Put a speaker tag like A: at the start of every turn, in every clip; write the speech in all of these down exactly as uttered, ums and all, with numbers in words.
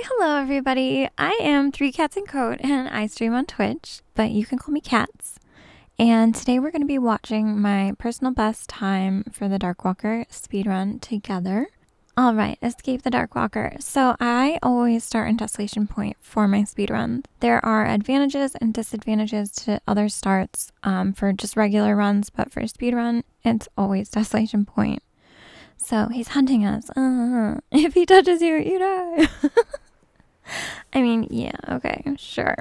A: Hello everybody, I am Three Cats and Coat and I stream on Twitch, but you can call me Cats. And today we're going to be watching my personal best time for the Darkwalker speedrun together. Alright, escape the Darkwalker. So I always start in Desolation Point for my speedrun. There are advantages and disadvantages to other starts um, for just regular runs, but for a speedrun, it's always Desolation Point. So he's hunting us. Uh, if he touches you, you die. I mean, yeah, okay, sure.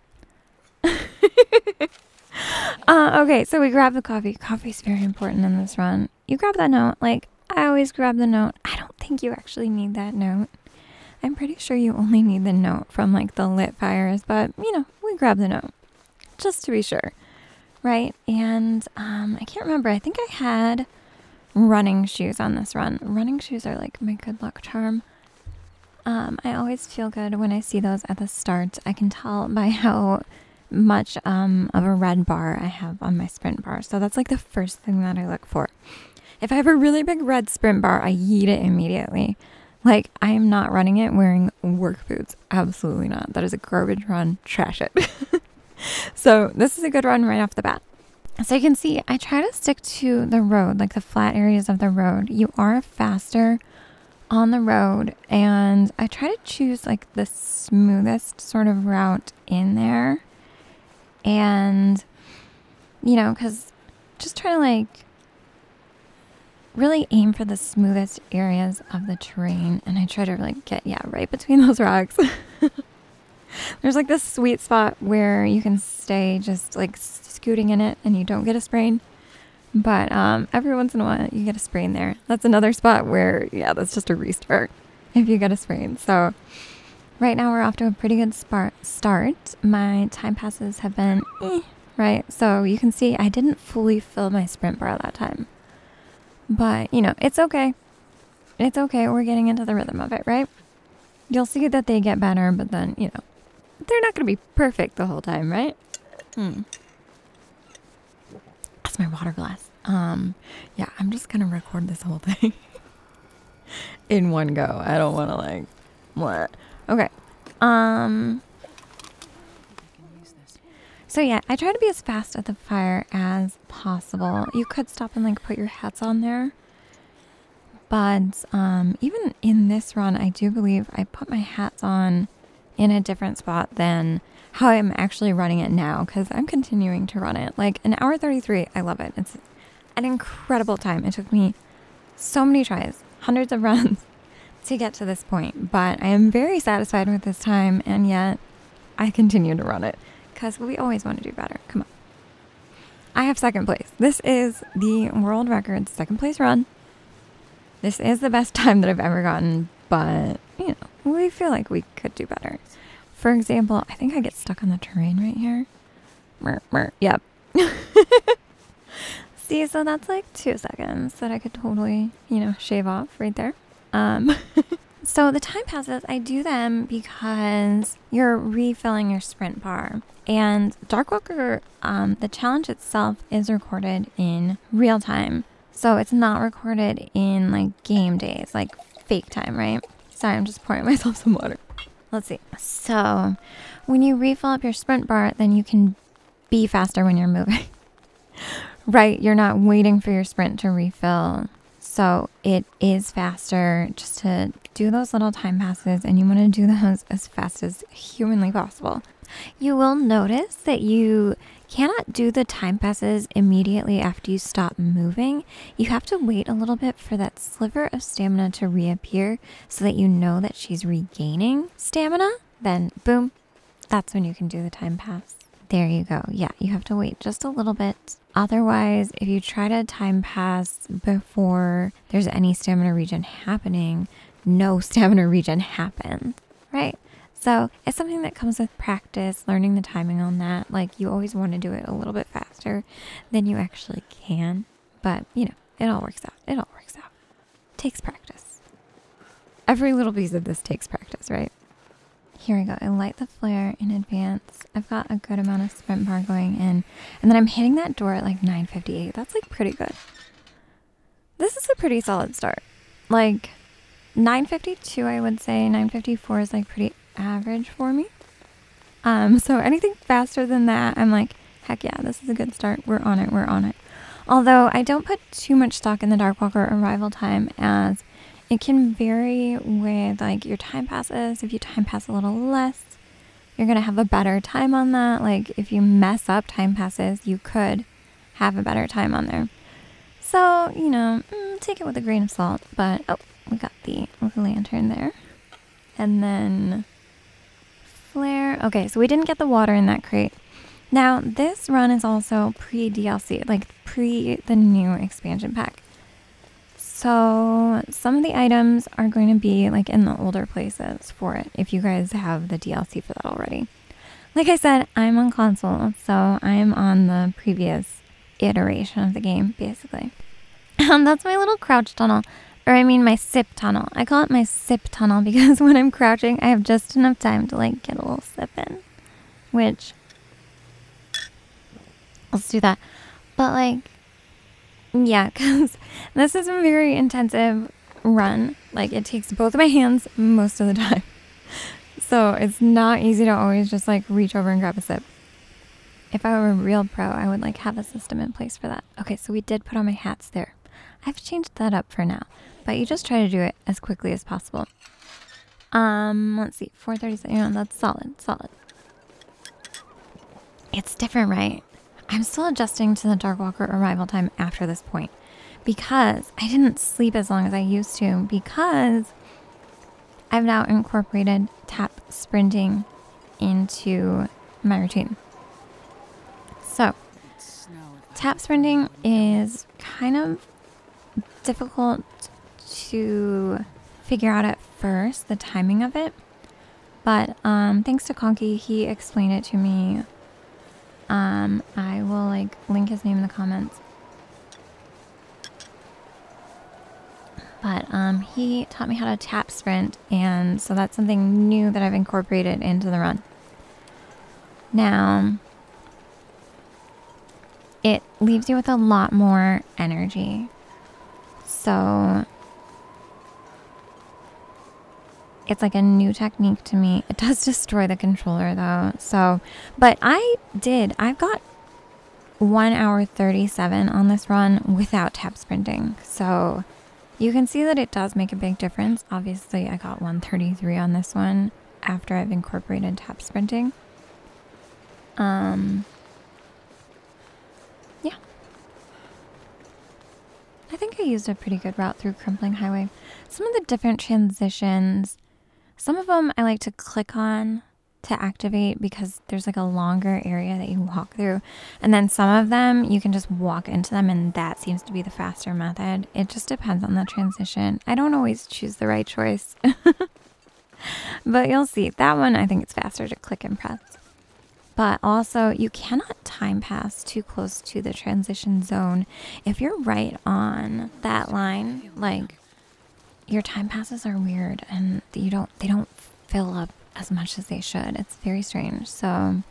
A: uh, okay, so we grab the coffee. Coffee's very important in this run. You grab that note. Like, I always grab the note. I don't think you actually need that note. I'm pretty sure you only need the note from, like, the lit fires. But, you know, we grab the note. Just to be sure. Right? And, um, I can't remember. I think I had running shoes on this run. Running shoes are, like, my good luck charm. Um, I always feel good when I see those at the start. I can tell by how much um, of a red bar I have on my sprint bar. So that's like the first thing that I look for. If I have a really big red sprint bar, I yeet it immediately. Like, I am not running it wearing work boots. Absolutely not. That is a garbage run. Trash it. So this is a good run right off the bat. So you can see, I try to stick to the road, like the flat areas of the road. You are faster on the road, and I try to choose like the smoothest sort of route in there, and you know, because just try to like really aim for the smoothest areas of the terrain, and I try to like get yeah right between those rocks. There's like this sweet spot where you can stay just like scooting in it and you don't get a sprain. But um, every once in a while, you get a sprain there. That's another spot where, yeah, that's just a restart if you get a sprain. So right now we're off to a pretty good start. My time passes have been, eh, right? So you can see I didn't fully fill my sprint bar that time. But, you know, it's okay. It's okay. We're getting into the rhythm of it, right? You'll see that they get better, but then, you know, they're not going to be perfect the whole time, right? Hmm. That's my water glass. Um, yeah, I'm just gonna record this whole thing in one go. I don't want to like, what? Okay. Um. So yeah, I try to be as fast at the fire as possible. You could stop and like put your hats on there, but um, even in this run, I do believe I put my hats on in a different spot than how I'm actually running it now, because I'm continuing to run it. Like an hour thirty-three, I love it. It's an incredible time. It took me so many tries, hundreds of runs to get to this point, but I am very satisfied with this time, and yet I continue to run it because we always want to do better. Come on. I have second place. This is the world record second place run. This is the best time that I've ever gotten, but you know, we feel like we could do better. For example, I think I get stuck on the terrain right here. Mer, mer, yep. See, so that's like two seconds that I could totally, you know, shave off right there. Um, so the time passes, I do them because you're refilling your sprint bar. And Darkwalker, um, the challenge itself is recorded in real time. So it's not recorded in like game days, like fake time, right? Sorry, I'm just pouring myself some water. Let's see. So when you refill up your sprint bar, then you can be faster when you're moving. Right? You're not waiting for your sprint to refill. So it is faster just to do those little time passes, and you want to do those as fast as humanly possible. You will notice that you cannot do the time passes immediately after you stop moving. You have to wait a little bit for that sliver of stamina to reappear so that you know that she's regaining stamina. Then boom, that's when you can do the time pass. There you go. Yeah, you have to wait just a little bit. Otherwise, if you try to time pass before there's any stamina regen happening, no stamina regen happens, right? So it's something that comes with practice, learning the timing on that. Like, you always want to do it a little bit faster than you actually can. But, you know, it all works out. It all works out. Takes practice. Every little piece of this takes practice, right? Here we go. I light the flare in advance. I've got a good amount of sprint bar going in. And then I'm hitting that door at like nine fifty-eight. That's like pretty good. This is a pretty solid start. Like, nine fifty-two, I would say. nine fifty-four is like pretty average for me. Um, so anything faster than that, I'm like, heck yeah, this is a good start. We're on it. We're on it. Although I don't put too much stock in the Darkwalker arrival time, as it can vary with like your time passes. If you time pass a little less, you're going to have a better time on that. Like if you mess up time passes, you could have a better time on there. So, you know, mm, take it with a grain of salt. But, oh, we got the lantern there. And then flare. Okay, so we didn't get the water in that crate. Now, this run is also pre-D L C, like pre the new expansion pack. So some of the items are going to be like in the older places for it, if you guys have the D L C for that already. Like I said, I'm on console, so I'm on the previous iteration of the game, basically. Um, that's my little crouch tunnel, or I mean my sip tunnel. I call it my sip tunnel because when I'm crouching, I have just enough time to like get a little sip in, which... Let's do that. But like, yeah, because this is a very intensive run. Like it takes both of my hands most of the time. So it's not easy to always just like reach over and grab a sip. If I were a real pro, I would like have a system in place for that. Okay, so we did put on my hats there. I've changed that up for now, but you just try to do it as quickly as possible. Um, let's see, four thirty-seven, yeah, that's solid, solid. It's different, right? I'm still adjusting to the Darkwalker arrival time after this point because I didn't sleep as long as I used to, because I've now incorporated tap sprinting into my routine. So, tap sprinting is kind of difficult to figure out at first, the timing of it, but um, thanks to Conky, he explained it to me. Um, I will like link his name in the comments. But um, he taught me how to tap sprint, and so that's something new that I've incorporated into the run. Now, it leaves you with a lot more energy. So it's like a new technique to me. It does destroy the controller though. So, but I did, I've got one hour thirty-seven on this run without tap sprinting. So you can see that it does make a big difference. Obviously I got one thirty-three on this one after I've incorporated tap sprinting. Um, yeah. I think I used a pretty good route through Crumpling Highway. Some of the different transitions, some of them I like to click on to activate because there's like a longer area that you walk through. And then some of them you can just walk into them, and that seems to be the faster method. It just depends on the transition. I don't always choose the right choice. But you'll see. That one I think it's faster to click and press. But also you cannot time pass too close to the transition zone. If you're right on that line, like, your time passes are weird and you don't they don't fill up as much as they should. It's very strange. So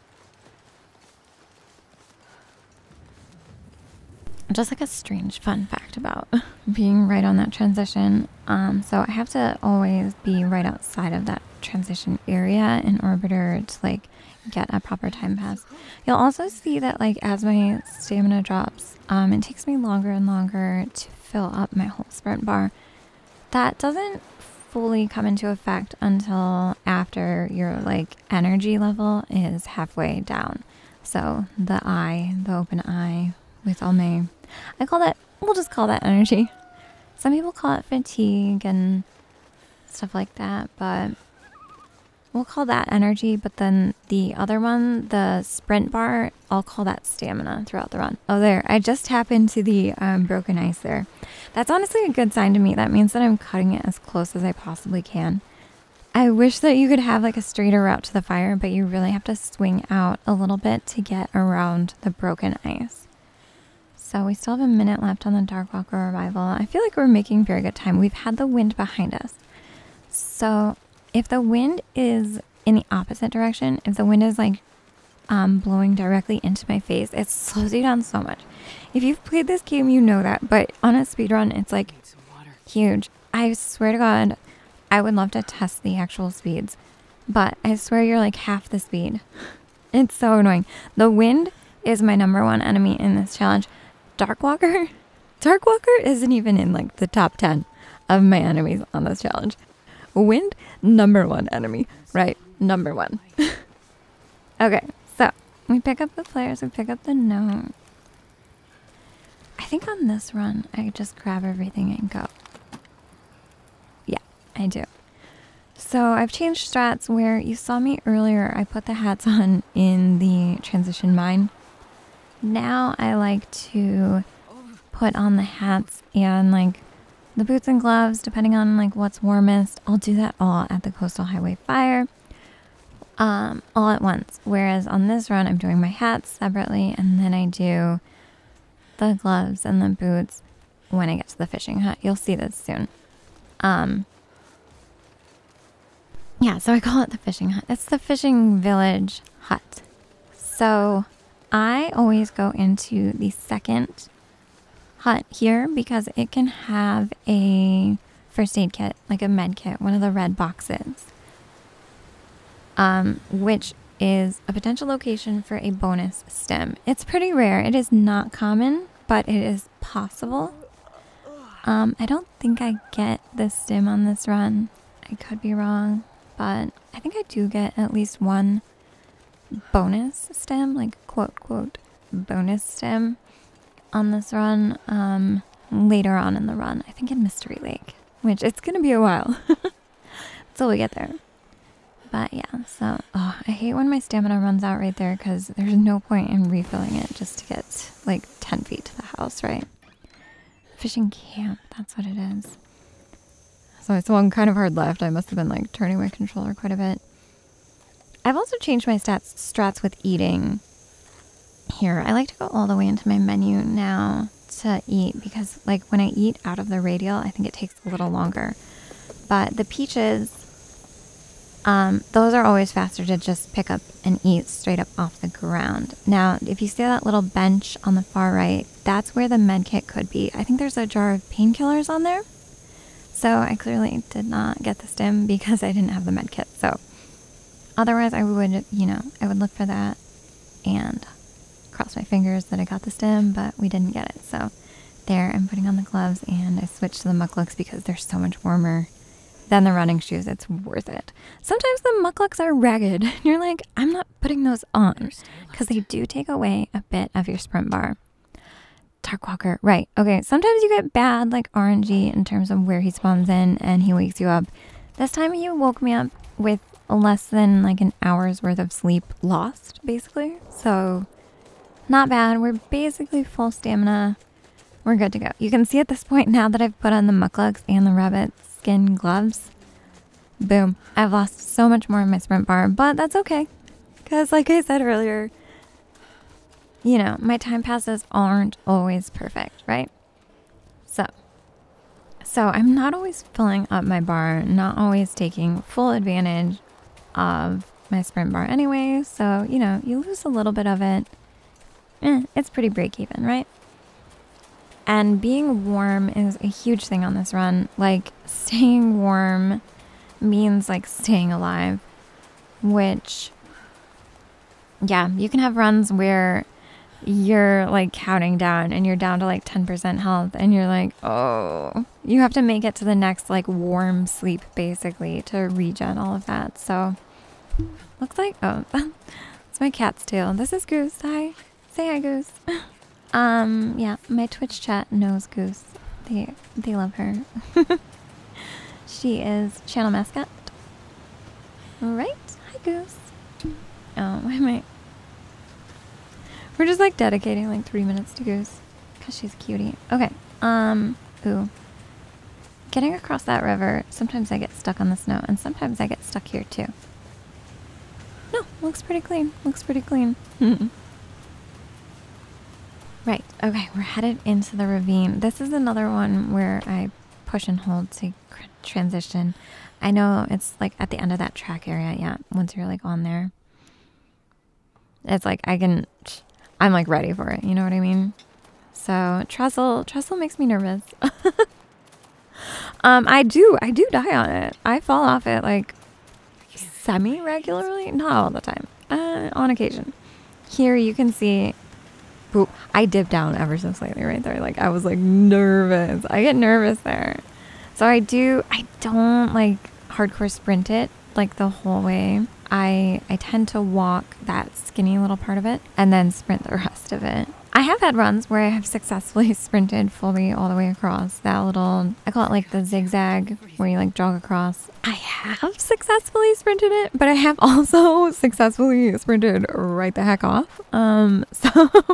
A: just like a strange fun fact about being right on that transition. Um, so I have to always be right outside of that transition area in order to like get a proper time pass. You'll also see that like as my stamina drops, um, it takes me longer and longer to fill up my whole sprint bar. That doesn't fully come into effect until after your like energy level is halfway down. So the eye, the open eye with all my, I call that, we'll just call that energy. Some people call it fatigue and stuff like that, but we'll call that energy. But then the other one, the sprint bar, I'll call that stamina throughout the run. Oh, there, I just tapped into the um, broken ice there. That's honestly a good sign to me. That means that I'm cutting it as close as I possibly can. I wish that you could have like a straighter route to the fire, but you really have to swing out a little bit to get around the broken ice. So we still have a minute left on the Darkwalker arrival. I feel like we're making very good time. We've had the wind behind us. So if the wind is in the opposite direction, if the wind is like um, blowing directly into my face, it slows you down so much. If you've played this game, you know that, but on a speedrun, it's like huge. I swear to God, I would love to test the actual speeds. but I swear you're like half the speed. It's so annoying. The wind is my number one enemy in this challenge. Darkwalker? Darkwalker isn't even in like the top ten of my enemies on this challenge. Wind, number one enemy. Right, number one. Okay, so we pick up the flares, we pick up the note. I think on this run, I just grab everything and go. Yeah, I do. So I've changed strats where you saw me earlier. I put the hats on in the transition mine. Now I like to put on the hats and like the boots and gloves, depending on like what's warmest. I'll do that all at the Coastal Highway Fire, um, all at once. Whereas on this run, I'm doing my hats separately, and then I do the gloves and the boots when I get to the fishing hut. You'll see this soon. Um, yeah, so I call it the fishing hut. It's the fishing village hut. So I always go into the second hut here because it can have a first aid kit, like a med kit, one of the red boxes, um, which is a potential location for a bonus stim. It's pretty rare. It is not common, but it is possible. Um, I don't think I get the stim on this run. I could be wrong, but I think I do get at least one bonus stim, like quote, quote, bonus stim on this run, um, later on in the run. I think in Mystery Lake, which it's going to be a while until we get there. But yeah, so oh, I hate when my stamina runs out right there because there's no point in refilling it just to get like ten feet to the house, right? Fishing camp, that's what it is. So it's one kind of hard left. I must have been like turning my controller quite a bit. I've also changed my stats strats with eating here. I like to go all the way into my menu now to eat because like when I eat out of the radial, I think it takes a little longer. But the peaches, Um, those are always faster to just pick up and eat straight up off the ground. Now, if you see that little bench on the far right, that's where the med kit could be. I think there's a jar of painkillers on there. So I clearly did not get the stim because I didn't have the med kit. So otherwise I would, you know, I would look for that and cross my fingers that I got the stim, but we didn't get it. So there, I'm putting on the gloves and I switched to the mucklucks because they're so much warmer than the running shoes. It's worth it. Sometimes the mucklucks are ragged and you're like, I'm not putting those on because they do take away a bit of your sprint bar. Darkwalker, right. Okay, sometimes you get bad like R N G in terms of where he spawns in and he wakes you up. This time he woke me up with less than like an hour's worth of sleep lost, basically. So not bad. We're basically full stamina. We're good to go. You can see at this point now that I've put on the mucklucks and the rabbit skin gloves. Boom. I've lost so much more of my sprint bar, but that's okay. Because like I said earlier, you know, my time passes aren't always perfect, right? So, so I'm not always filling up my bar, not always taking full advantage of my sprint bar anyway. So, you know, you lose a little bit of it. Eh, it's pretty break even, right? And being warm is a huge thing on this run. Like, staying warm means, like, staying alive. Which, yeah, you can have runs where you're, like, counting down and you're down to, like, ten percent health. And you're like, oh, you have to make it to the next, like, warm sleep, basically, to regen all of that. So, looks like, oh, it's my cat's tail. This is Goose. Hi. Say hi, Goose. Um, yeah, my Twitch chat knows Goose. They they love her. She is channel mascot. Right? Hi, Goose. Oh, why am I... We're just, like, dedicating, like, three minutes to Goose. Because she's a cutie. Okay, um, ooh. Getting across that river, sometimes I get stuck on the snow, and sometimes I get stuck here, too. No, looks pretty clean. Looks pretty clean. Right, okay, we're headed into the ravine. This is another one where I push and hold to transition. I know it's like at the end of that track area, yeah, once you're like on there. It's like I can, I'm like ready for it, you know what I mean? So trestle, trestle makes me nervous. um, I do, I do die on it. I fall off it like semi-regularly, not all the time, uh, on occasion. Here you can see, ooh, I dipped down ever so slightly right there. Like I was like nervous. I get nervous there. So I do, I don't like hardcore sprint it like the whole way. I, I tend to walk that skinny little part of it and then sprint the rest of it. I have had runs where I have successfully sprinted fully all the way across that little, I call it like the zigzag where you like jog across. I have successfully sprinted it, but I have also successfully sprinted right the heck off. Um, so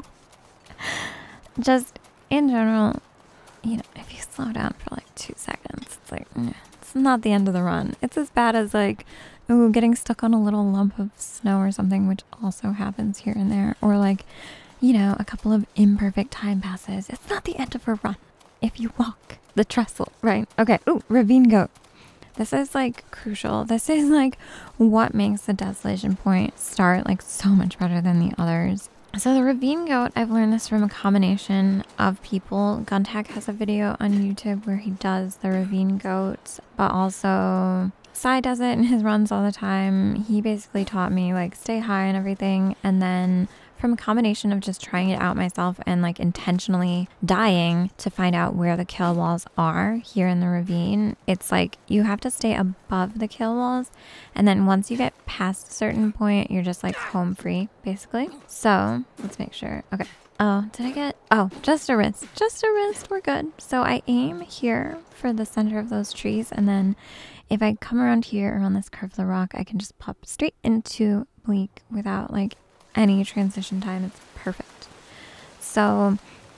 A: just in general, you know, if you slow down for like two seconds, it's like, it's not the end of the run. It's as bad as like, ooh, getting stuck on a little lump of snow or something, which also happens here and there. Or like, you know, a couple of imperfect time passes. It's not the end of a run if you walk the trestle, right? Okay, ooh, ravine goat. This is like crucial. This is like what makes the desolation point start like so much better than the others. So the ravine goat, I've learned this from a combination of people. Guntag has a video on YouTube where he does the ravine goat, but also Sai does it in his runs all the time. He basically taught me like stay high and everything, and then from a combination of just trying it out myself and like intentionally dying to find out where the kill walls are here in the ravine, it's like you have to stay above the kill walls, and then once you get past a certain point, you're just like home free basically. So let's make sure. Okay. Oh, did I get, oh, just a wrist, just a wrist, we're good. So I aim here for the center of those trees, and then if I come around here around this curve of the rock, I can just pop straight into Bleak without like any transition time. It's perfect. So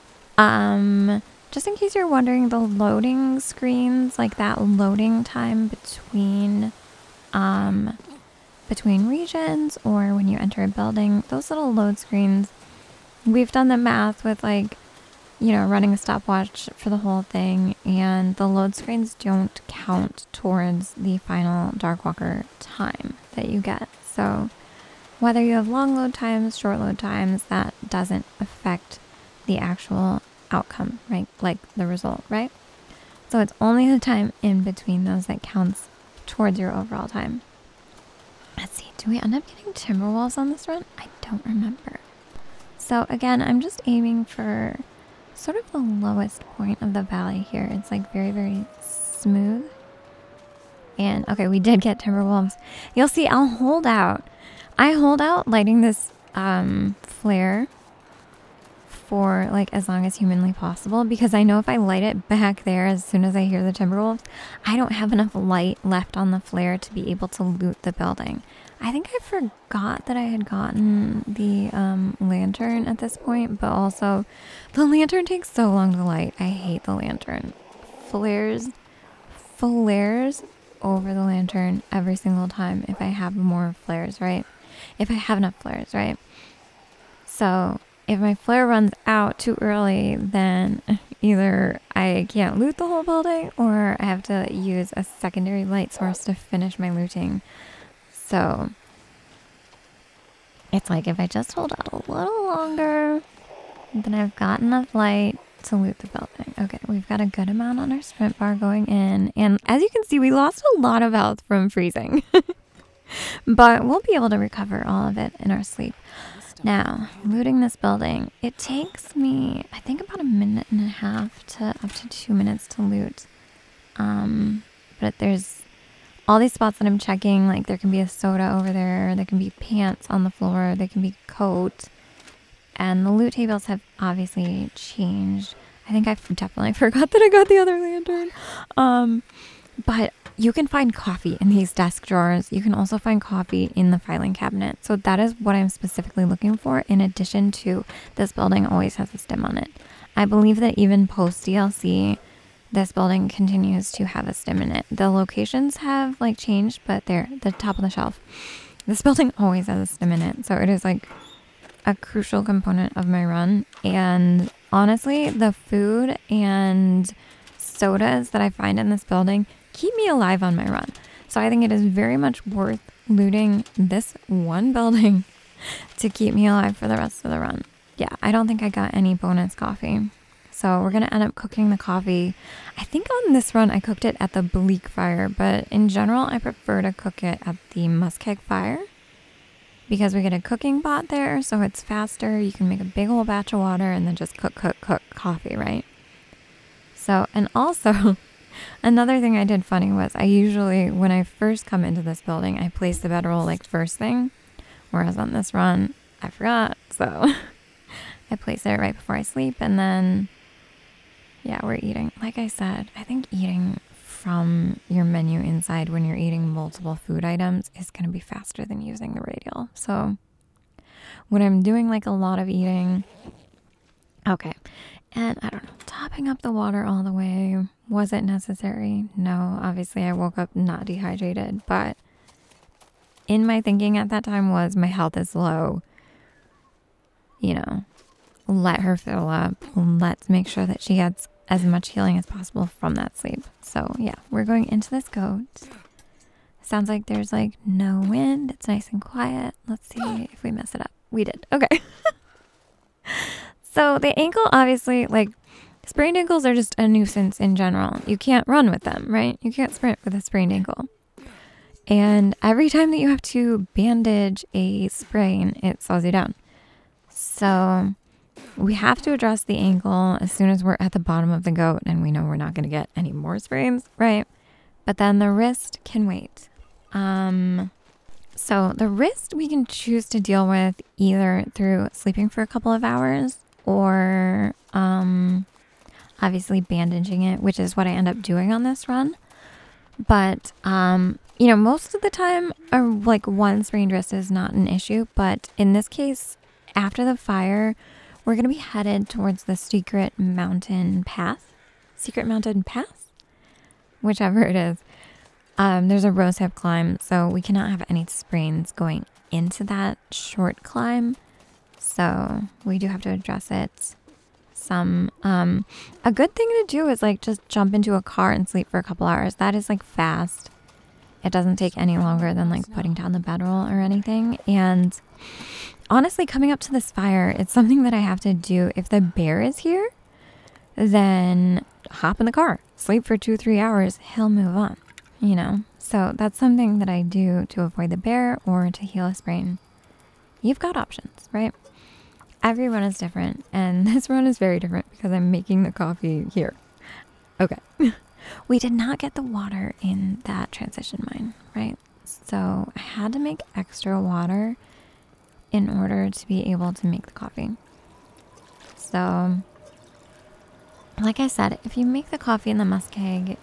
A: um just in case you're wondering, the loading screens, like that loading time between um between regions or when you enter a building, those little load screens, we've done the math with like, you know, running a stopwatch for the whole thing, and the load screens don't count towards the final Darkwalker time that you get. So whether you have long load times, short load times, that doesn't affect the actual outcome, right? Like the result, right? So it's only the time in between those that counts towards your overall time. Let's see, do we end up getting timber walls on this run? I don't remember. So again, I'm just aiming for sort of the lowest point of the valley here. It's like very, very smooth. And okay, we did get timber wolves. You'll see I'll hold out. I hold out lighting this um, flare for like as long as humanly possible, because I know if I light it back there as soon as I hear the timberwolves, I don't have enough light left on the flare to be able to loot the building. I think I forgot that I had gotten the um, lantern at this point, but also the lantern takes so long to light. I hate the lantern. Flares, flares over the lantern every single time if I have more flares, right? If I have enough flares, right? So if my flare runs out too early, then either I can't loot the whole building or I have to use a secondary light source to finish my looting. So it's like if I just hold out a little longer, then I've got enough light to loot the building. Okay, we've got a good amount on our sprint bar going in. And as you can see, we lost a lot of health from freezing. But we'll be able to recover all of it in our sleep. Now, looting this building, it takes me, I think, about a minute and a half to up to two minutes to loot. Um, but there's all these spots that I'm checking, like there can be a soda over there, there can be pants on the floor, there can be coat. And the loot tables have obviously changed. I think I definitely forgot that I got the other lantern. Um, but you can find coffee in these desk drawers. You can also find coffee in the filing cabinet. So that is what I'm specifically looking for, in addition to this building always has a stim on it. I believe that even post D L C, this building continues to have a stim in it. The locations have like changed, but they're the top of the shelf. This building always has a stim in it. So it is like a crucial component of my run. And honestly, the food and sodas that I find in this building keep me alive on my run. So I think it is very much worth looting this one building to keep me alive for the rest of the run. Yeah, I don't think I got any bonus coffee. So we're going to end up cooking the coffee. I think on this run I cooked it at the bleak fire, but in general I prefer to cook it at the muskeg fire because we get a cooking pot there, so it's faster. You can make a big old batch of water and then just cook, cook, cook coffee, right? So, and also another thing I did funny was I usually, when I first come into this building, I place the bedroll like first thing, whereas on this run I forgot, so I place it right before I sleep. And then yeah, we're eating. Like I said, I think eating from your menu inside when you're eating multiple food items is going to be faster than using the radial. So when I'm doing like a lot of eating, okay. And I don't know, topping up the water all the way, was it necessary? No, obviously I woke up not dehydrated, but in my thinking at that time was my health is low. You know, let her fill up. Let's make sure that she gets as much healing as possible from that sleep. So yeah, we're going into this goat. Sounds like there's like no wind. It's nice and quiet. Let's see if we mess it up. We did. Okay. So the ankle, obviously, like sprained ankles are just a nuisance in general. You can't run with them, right? You can't sprint with a sprained ankle. And every time that you have to bandage a sprain, it slows you down. So we have to address the ankle as soon as we're at the bottom of the goat and we know we're not going to get any more sprains, right? But then the wrist can wait. Um, so the wrist we can choose to deal with either through sleeping for a couple of hours or um, obviously bandaging it, which is what I end up doing on this run. But, um, you know, most of the time, a, like one sprained wrist is not an issue. But in this case, after the fire, we're going to be headed towards the secret mountain path. Secret mountain path? Whichever it is. Um, there's a rose hip climb, so we cannot have any sprains going into that short climb. So we do have to address it. Some, um, a good thing to do is like just jump into a car and sleep for a couple hours. That is like fast. It doesn't take any longer than like putting down the bedroll or anything. And honestly, coming up to this fire, it's something that I have to do. If the bear is here, then hop in the car, sleep for two, three hours. He'll move on, you know? So that's something that I do to avoid the bear or to heal a sprain. You've got options, right? Every run is different, and this run is very different because I'm making the coffee here. Okay. We did not get the water in that transition mine, right? So I had to make extra water in order to be able to make the coffee. So, like I said, if you make the coffee in the muskeg,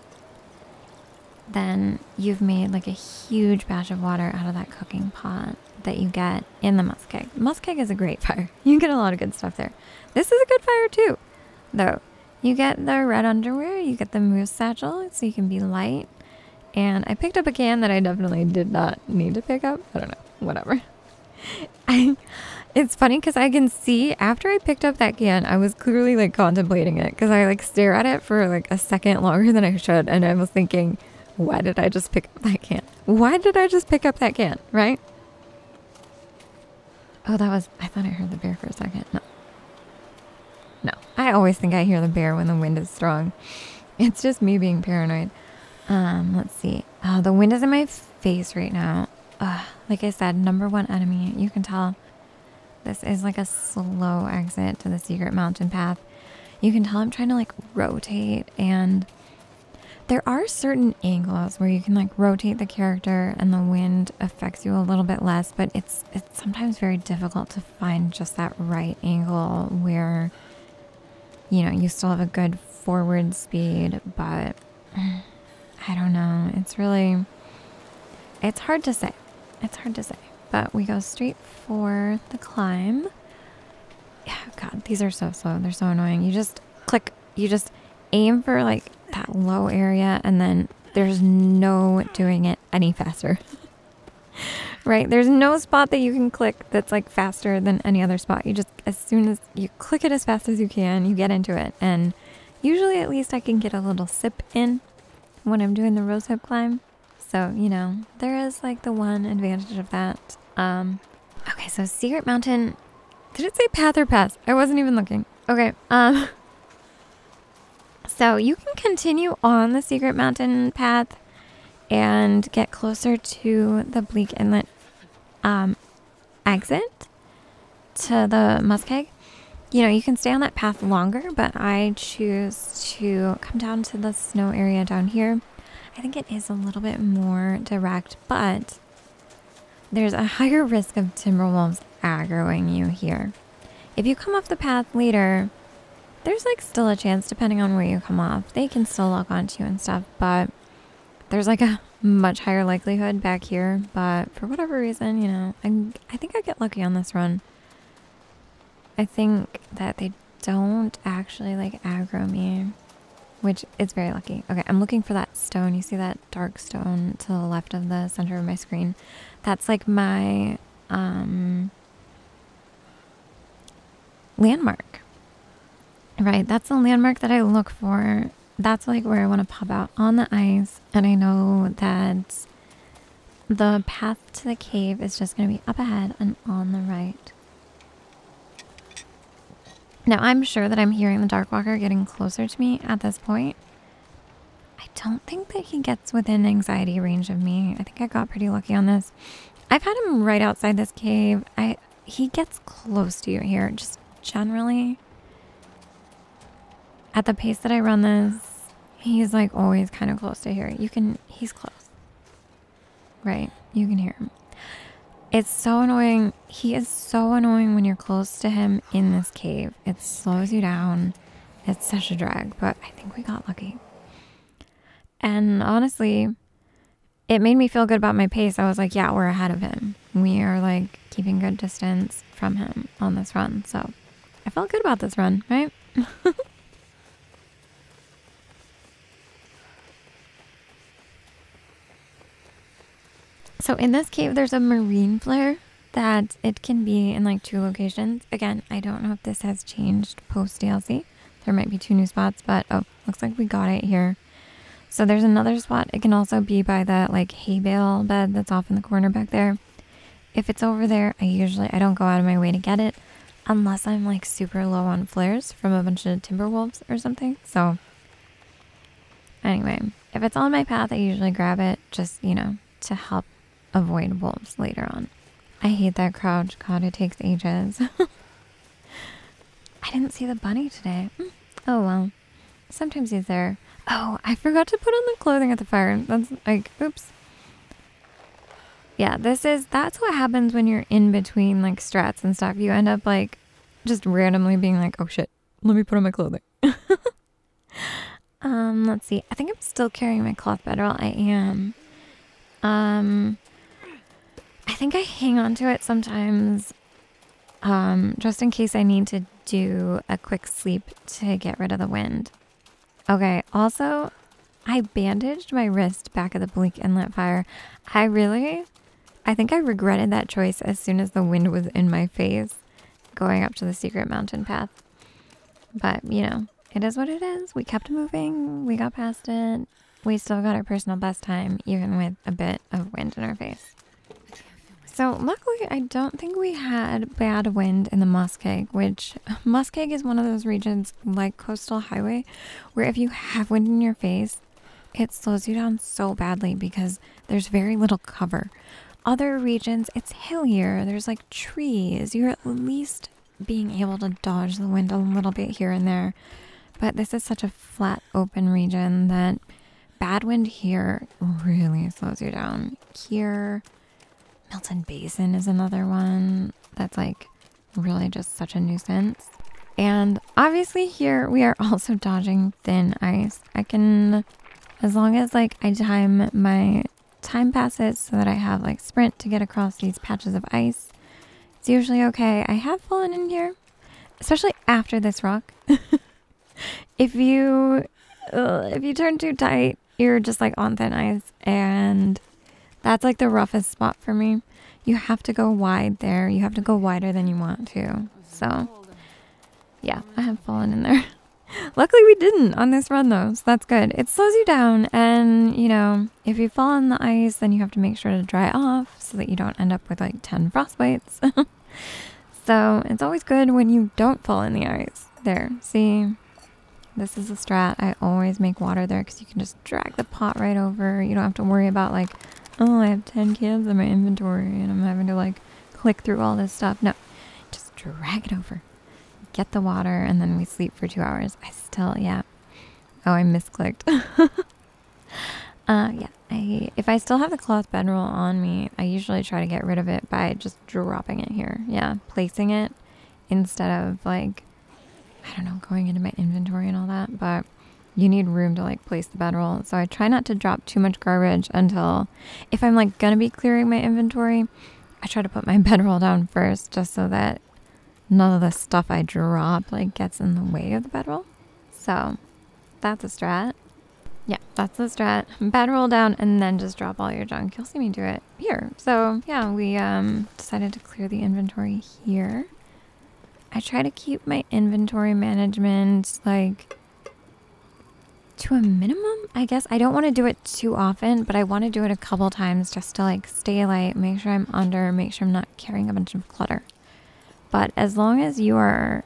A: then you've made like a huge batch of water out of that cooking pot that you get in the muskeg. Muskeg is a great fire. You get a lot of good stuff there. This is a good fire too, though. You get the red underwear, you get the moose satchel, so you can be light. And I picked up a can that I definitely did not need to pick up. I don't know, whatever. I, it's funny because I can see after I picked up that can, I was clearly like contemplating it because I like stare at it for like a second longer than I should. And I was thinking, why did I just pick up that can? Why did I just pick up that can, right? Oh, that was, I thought I heard the bear for a second. No. No. I always think I hear the bear when the wind is strong. It's just me being paranoid. Um, let's see. Oh, the wind is in my face right now. Ugh, like I said, number one enemy. You can tell this is like a slow exit to the secret mountain path. You can tell I'm trying to like rotate, and there are certain angles where you can like rotate the character and the wind affects you a little bit less, but it's it's sometimes very difficult to find just that right angle where, you know, you still have a good forward speed, but I don't know. It's really, it's hard to say. It's hard to say, but we go straight for the climb. Yeah, God, these are so slow. They're so annoying. You just click, you just aim for like that low area, and then there's no doing it any faster. Right? There's no spot that you can click that's like faster than any other spot. You just, as soon as you click it as fast as you can, you get into it. And usually at least I can get a little sip in when I'm doing the rose hip climb. So, you know, there is like the one advantage of that. Um, okay, so Secret Mountain, did it say path or pass? I wasn't even looking. Okay, um, So you can continue on the secret mountain path and get closer to the Bleak Inlet um, exit to the muskeg. You know, you can stay on that path longer, but I choose to come down to the snow area down here. I think it is a little bit more direct, but there's a higher risk of timber wolves aggroing you here. If you come off the path later, there's like still a chance, depending on where you come off. They can still lock onto you and stuff, but there's like a much higher likelihood back here. But for whatever reason, you know, I, I think I get lucky on this run. I think that they don't actually like aggro me, which is very lucky. Okay, I'm looking for that stone. You see that dark stone to the left of the center of my screen? That's like my um, landmark, right? That's the landmark that I look for. That's like where I want to pop out on the ice. And I know that the path to the cave is just going to be up ahead and on the right. Now, I'm sure that I'm hearing the Darkwalker getting closer to me at this point. I don't think that he gets within anxiety range of me. I think I got pretty lucky on this. I've had him right outside this cave. I He gets close to you here, just generally. At the pace that I run this, he's like always kind of close to here. You can, he's close. Right? You can hear him. It's so annoying. He is so annoying when you're close to him in this cave. It slows you down. It's such a drag, but I think we got lucky. And honestly, it made me feel good about my pace. I was like, yeah, we're ahead of him. We are like keeping good distance from him on this run. So I felt good about this run, right? So in this cave, there's a marine flare that it can be in like two locations. Again, I don't know if this has changed post D L C. There might be two new spots, but oh, looks like we got it here. So there's another spot. It can also be by that like hay bale bed that's off in the corner back there. If it's over there, I usually, I don't go out of my way to get it unless I'm like super low on flares from a bunch of timber wolves or something. So anyway, if it's on my path, I usually grab it just, you know, to help avoid wolves later on. I hate that crouch. God, it takes ages. I didn't see the bunny today. Oh well. Sometimes he's there. Oh, I forgot to put on the clothing at the fire. That's like, oops. Yeah, this is, that's what happens when you're in between like strats and stuff. You end up like just randomly being like, oh shit, let me put on my clothing. um, let's see. I think I'm still carrying my cloth bedroll. I am. Um... I think I hang on to it sometimes um, just in case I need to do a quick sleep to get rid of the wind. Okay, also, I bandaged my wrist back at the Bleak Inlet fire. I really, I think I regretted that choice as soon as the wind was in my face going up to the secret mountain path. But, you know, it is what it is. We kept moving. We got past it. We still got our personal best time, even with a bit of wind in our face. So luckily, I don't think we had bad wind in the muskeg, which muskeg is one of those regions like Coastal Highway where if you have wind in your face, it slows you down so badly because there's very little cover. Other regions, it's hillier. There's like trees. You're at least being able to dodge the wind a little bit here and there. But this is such a flat, open region that bad wind here really slows you down. Here, Milton Basin is another one that's like really just such a nuisance. And obviously here we are also dodging thin ice. I can, as long as like I time my time passes so that I have like sprint to get across these patches of ice, it's usually okay. I have fallen in here, especially after this rock. If you, uh, if you turn too tight, you're just like on thin ice, and that's like the roughest spot for me. You have to go wide there. You have to go wider than you want to. So yeah, I have fallen in there. Luckily we didn't on this run though, so that's good. It slows you down, and you know, if you fall on the ice, then you have to make sure to dry off so that you don't end up with like ten frostbites. So it's always good when you don't fall in the ice. There, see? This is a strat. I always make water there because you can just drag the pot right over. You don't have to worry about like, oh, I have ten cans in my inventory and I'm having to like click through all this stuff. No, just drag it over. Get the water and then we sleep for two hours. I still, yeah. Oh, I misclicked. uh, yeah. I if I still have the cloth bedroll on me, I usually try to get rid of it by just dropping it here. Yeah, placing it instead of like, I don't know, going into my inventory and all that. But you need room to like place the bedroll. So I try not to drop too much garbage until, if I'm like gonna be clearing my inventory, I try to put my bedroll down first just so that none of the stuff I drop like gets in the way of the bedroll. So that's a strat. Yeah, that's the strat. Bedroll down and then just drop all your junk. You'll see me do it here. So yeah, we um decided to clear the inventory here. I try to keep my inventory management like to a minimum, I guess. I don't want to do it too often, but I want to do it a couple times just to like stay light, make sure I'm under, make sure I'm not carrying a bunch of clutter. But as long as you are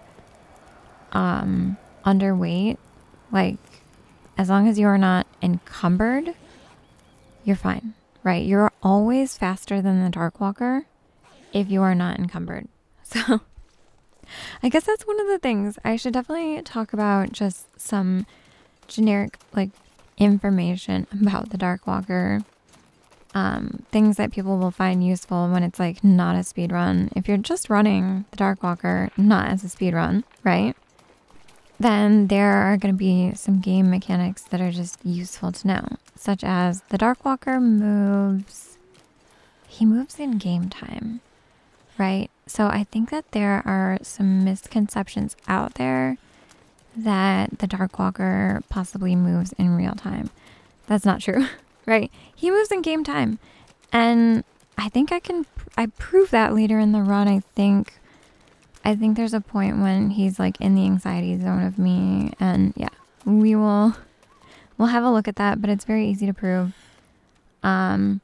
A: um underweight, like as long as you are not encumbered, you're fine, right? You're always faster than the Darkwalker if you are not encumbered. So I guess that's one of the things. I should definitely talk about just some generic like information about the Darkwalker. Um, things that people will find useful when it's like not a speed run. If you're just running the Darkwalker not as a speed run, right? Then there are going to be some game mechanics that are just useful to know, such as the Darkwalker moves, he moves in game time, right? So I think that there are some misconceptions out there that the Darkwalker possibly moves in real time. That's not true, right? He moves in game time, and I think I can, I prove that later in the run. I think I think there's a point when he's like in the anxiety zone of me, and yeah, we will we'll have a look at that, but it's very easy to prove. Um,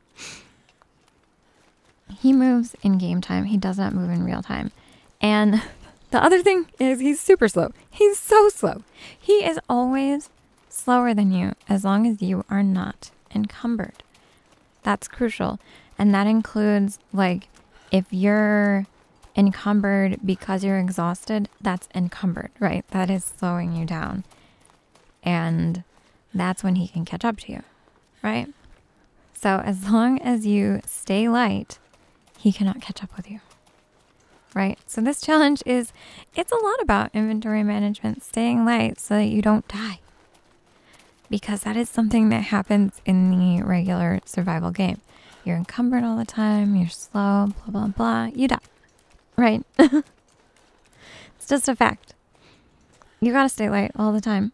A: he moves in game time. He does not move in real time. And the other thing is he's super slow. He's so slow. He is always slower than you as long as you are not encumbered. That's crucial. And that includes like if you're encumbered because you're exhausted, that's encumbered, right? That is slowing you down. And that's when he can catch up to you, right? So as long as you stay light, he cannot catch up with you, right? So this challenge is, it's a lot about inventory management, staying light so that you don't die. Because that is something that happens in the regular survival game. You're encumbered all the time, you're slow, blah, blah, blah, you die. Right? It's just a fact. You gotta stay light all the time.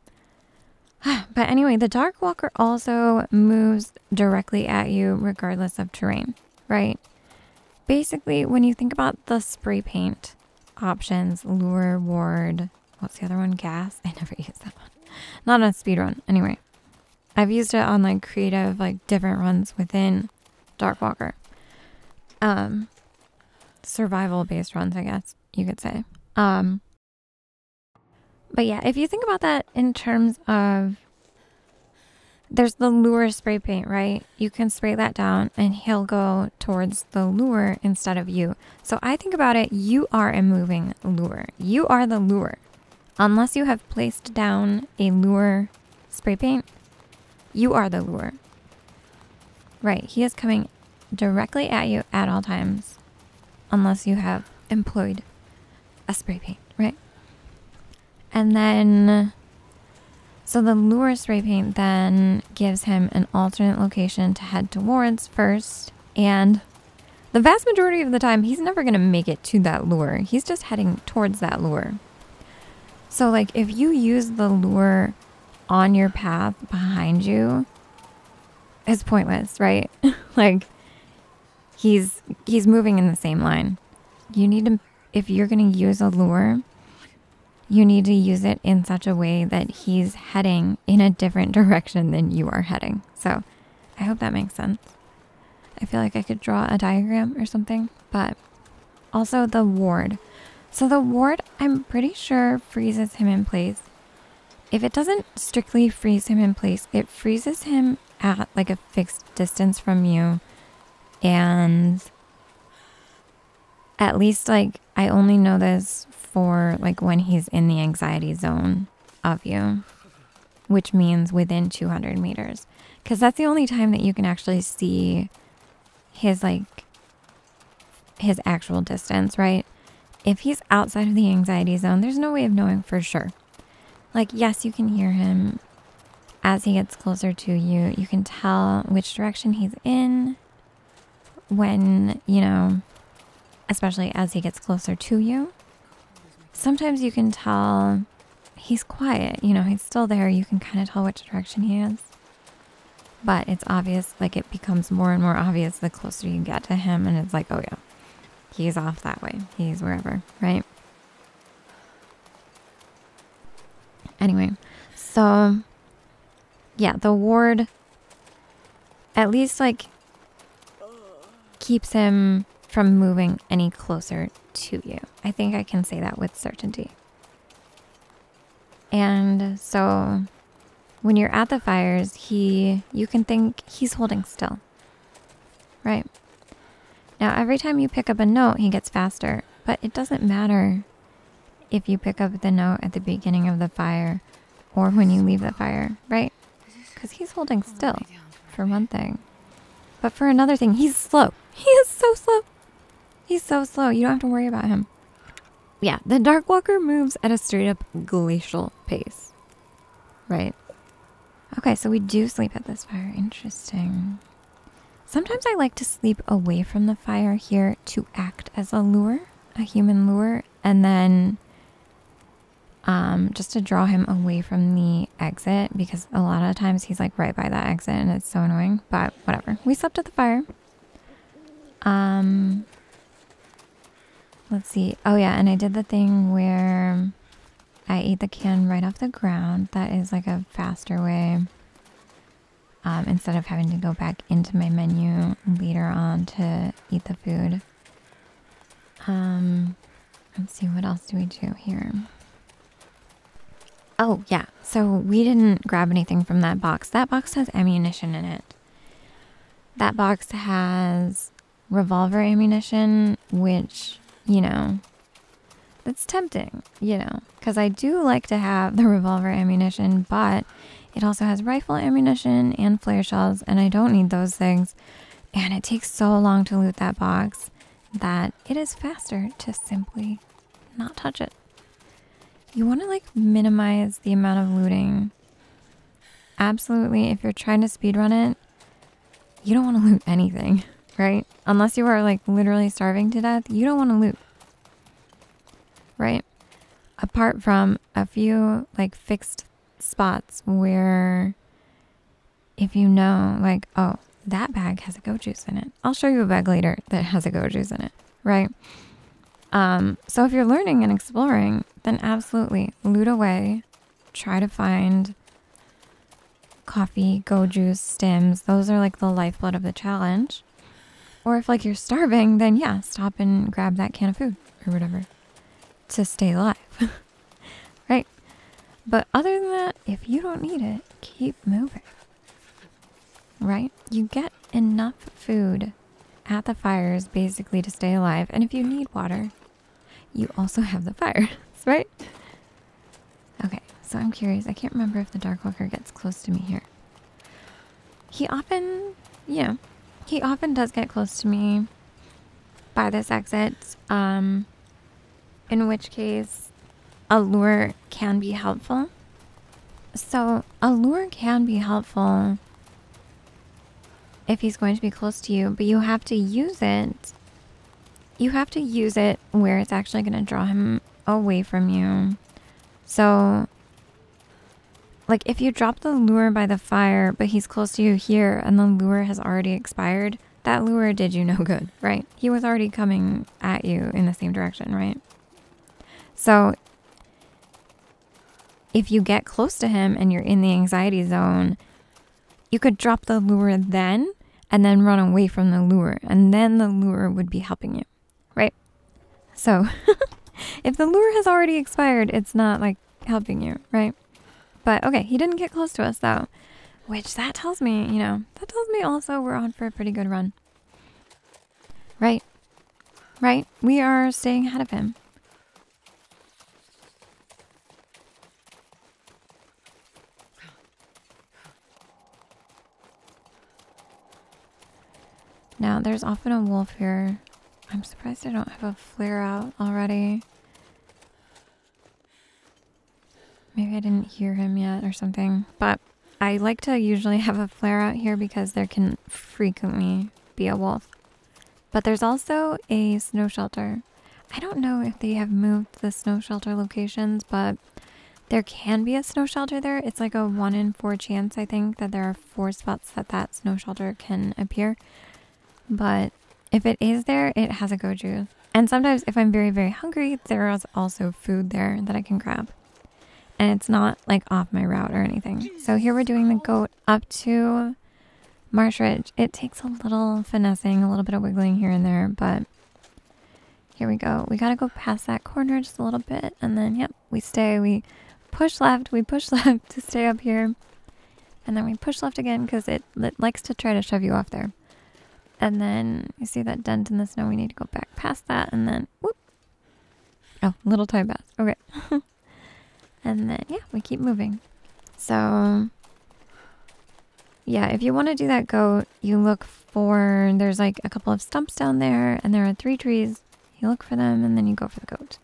A: But anyway, the Darkwalker also moves directly at you regardless of terrain, right? Basically, when you think about the spray paint options, lure, ward, what's the other one? Gas? I never used that one. Not on a speedrun. Anyway, I've used it on like creative, like different runs within Darkwalker. Um... survival based runs, I guess you could say. Um, but yeah, if you think about that in terms of, there's the lure spray paint, right? You can spray that down and he'll go towards the lure instead of you. So I think about it, you are a moving lure. You are the lure. Unless you have placed down a lure spray paint, you are the lure. Right, he is coming directly at you at all times. Unless you have employed a spray paint, right? And then, so the lure spray paint then gives him an alternate location to head towards first. And the vast majority of the time, he's never going to make it to that lure. He's just heading towards that lure. So like if you use the lure on your path behind you, it's pointless, right? Like, He's he's moving in the same line. You need to, if you're going to use a lure, you need to use it in such a way that he's heading in a different direction than you are heading. So I hope that makes sense. I feel like I could draw a diagram or something, but also the ward. So the ward, I'm pretty sure freezes him in place if it doesn't strictly freeze him in place, it freezes him at like a fixed distance from you. And at least like I only know this for like when he's in the anxiety zone of you, which means within two hundred meters. Because that's the only time that you can actually see his like his actual distance, right? If he's outside of the anxiety zone, there's no way of knowing for sure. Like, yes, you can hear him as he gets closer to you. You can tell which direction he's in when, you know, especially as he gets closer to you. Sometimes you can tell he's quiet, you know, he's still there. You can kind of tell which direction he is. But it's obvious, like it becomes more and more obvious the closer you get to him. And it's like, oh yeah, he's off that way. He's wherever, right? Anyway, so yeah, the ward at least like keeps him from moving any closer to you. I think I can say that with certainty. And so when you're at the fires, he, you can think he's holding still, right? Now, every time you pick up a note, he gets faster, but it doesn't matter if you pick up the note at the beginning of the fire or when you leave the fire, right? Because he's holding still, for one thing. But for another thing, he's slow. He is so slow. He's so slow. You don't have to worry about him. Yeah, the Darkwalker moves at a straight up glacial pace, right? Okay, so we do sleep at this fire. Interesting. Sometimes I like to sleep away from the fire here to act as a lure, a human lure, and then um, just to draw him away from the exit, because a lot of times he's like right by that exit and it's so annoying, but whatever. We slept at the fire. Um, let's see. Oh yeah, and I did the thing where I ate the can right off the ground. That is like a faster way. Um, instead of having to go back into my menu later on to eat the food. Um, let's see, what else do we do here? Oh, yeah. So we didn't grab anything from that box. That box has ammunition in it. That box has revolver ammunition, which, you know, that's tempting, you know, because I do like to have the revolver ammunition, but it also has rifle ammunition and flare shells, and I don't need those things. And it takes so long to loot that box that it is faster to simply not touch it. You want to like minimize the amount of looting. Absolutely, if you're trying to speedrun it, you don't want to loot anything, right? Unless you are like literally starving to death, you don't want to loot, right? Apart from a few like fixed spots where if you know like, oh, that bag has a goat juice in it. I'll show you a bag later that has a goat juice in it, right? Um, so if you're learning and exploring, then absolutely loot away. Try to find coffee, go juice, stims. Those are like the lifeblood of the challenge. Or if like you're starving, then yeah, stop and grab that can of food or whatever to stay alive. Right? But other than that, if you don't need it, keep moving. Right? You get enough food at the fires basically to stay alive. And if you need water, you also have the fires, right? Okay, so I'm curious. I can't remember if the Darkwalker gets close to me here. He often, yeah, he often does get close to me by this exit. Um, in which case, a lure can be helpful. So a lure can be helpful if he's going to be close to you, but you have to use it. You have to use it where it's actually going to draw him away from you. So, like if you drop the lure by the fire, but he's close to you here and the lure has already expired, that lure did you no good, right? He was already coming at you in the same direction, right? So, if you get close to him and you're in the anxiety zone, you could drop the lure then and then run away from the lure, and then the lure would be helping you, right? So if the lure has already expired, it's not like helping you, right? But okay, he didn't get close to us though. Which that tells me, you know, that tells me also we're on for a pretty good run. Right? Right? We are staying ahead of him. Now, there's often a wolf here. I'm surprised I don't have a flare out already. Maybe I didn't hear him yet or something. But I like to usually have a flare out here because there can frequently be a wolf. But there's also a snow shelter. I don't know if they have moved the snow shelter locations, but there can be a snow shelter there. It's like a one in four chance, I think, that there are four spots that that snow shelter can appear. But if it is there, it has a go juice. And sometimes if I'm very, very hungry, there is also food there that I can grab. And it's not like off my route or anything. So here we're doing the goat up to Marsh Ridge. It takes a little finessing, a little bit of wiggling here and there, but here we go. We got to go past that corner just a little bit. And then, yep, we stay. We push left. We push left to stay up here. And then we push left again because it, it likes to try to shove you off there. And then you see that dent in the snow. We need to go back past that and then, whoop. Oh, little tie bass. Okay. And then, yeah, we keep moving. So, yeah, if you want to do that goat, you look for, there's like a couple of stumps down there and there are three trees. You look for them and then you go for the goat.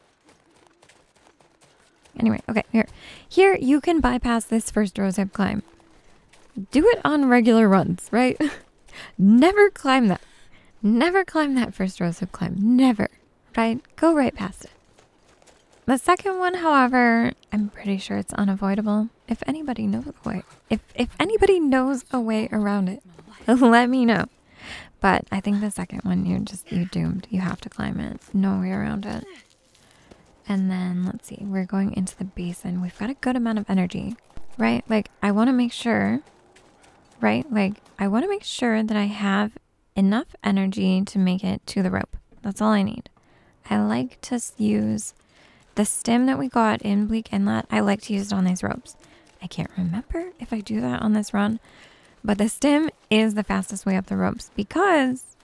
A: Anyway, okay, here. Here, you can bypass this first rosehip climb. Do it on regular runs, right? Never climb that. Never climb that first rosehip climb. Never. Right? Go right past it. The second one, however, I'm pretty sure it's unavoidable. If anybody knows a way, if if anybody knows a way around it, let me know. But I think the second one, you're just you're doomed. You have to climb it. No way around it. And then let's see, we're going into the basin. We've got a good amount of energy, right? Like I want to make sure. Right? Like, I want to make sure that I have enough energy to make it to the rope. That's all I need. I like to use the stem that we got in Bleak Inlet. I like to use it on these ropes. I can't remember if I do that on this run, but the stem is the fastest way up the ropes because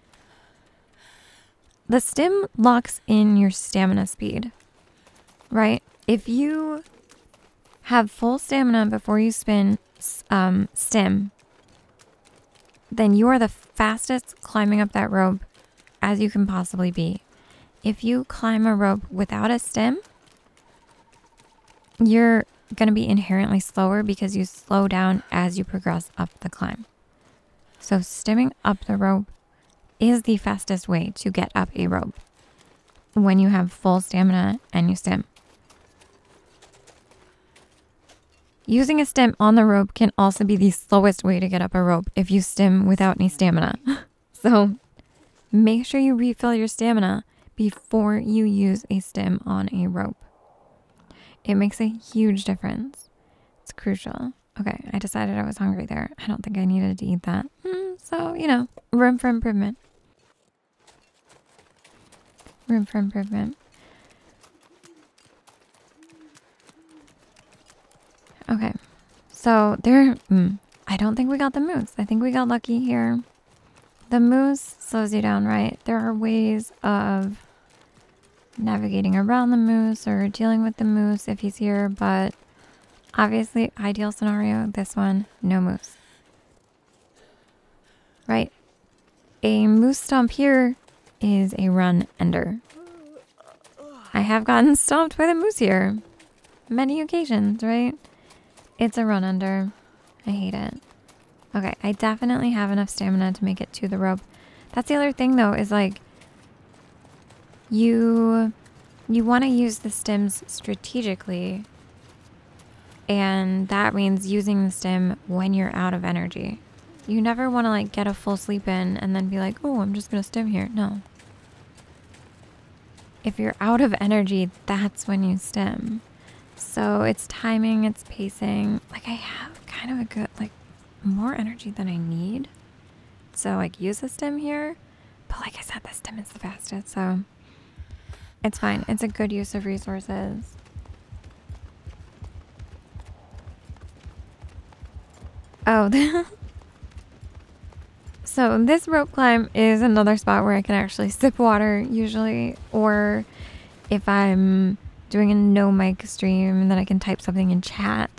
A: the stem locks in your stamina speed, right? If you have full stamina before you spin um, stem, then you are the fastest climbing up that rope as you can possibly be. If you climb a rope without a stem, you're going to be inherently slower because you slow down as you progress up the climb. So stemming up the rope is the fastest way to get up a rope when you have full stamina and you stem. Using a stem on the rope can also be the slowest way to get up a rope if you stem without any stamina. So make sure you refill your stamina before you use a stem on a rope. It makes a huge difference. It's crucial. Okay, I decided I was hungry there. I don't think I needed to eat that. Mm, so, you know, room for improvement. Room for improvement. Okay, so there, mm, I don't think we got the moose. I think we got lucky here. The moose slows you down, right? There are ways of navigating around the moose or dealing with the moose if he's here, but obviously, ideal scenario, this one, no moose. Right? A moose stomp here is a run ender. I have gotten stomped by the moose here. Many occasions, right? It's a run under. I hate it. Okay, I definitely have enough stamina to make it to the rope. That's the other thing though, is like you you want to use the stems strategically, and that means using the stem when you're out of energy. You never want to like get a full sleep in and then be like, oh, I'm just gonna stem here. No. If you're out of energy, that's when you stem. So it's timing, it's pacing. Like I have kind of a good, like more energy than I need. So like use a stem here. But like I said, the stem is the fastest. So it's fine. It's a good use of resources. Oh, so this rope climb is another spot where I can actually sip water usually, or if I'm doing a no mic stream, then I can type something in chat.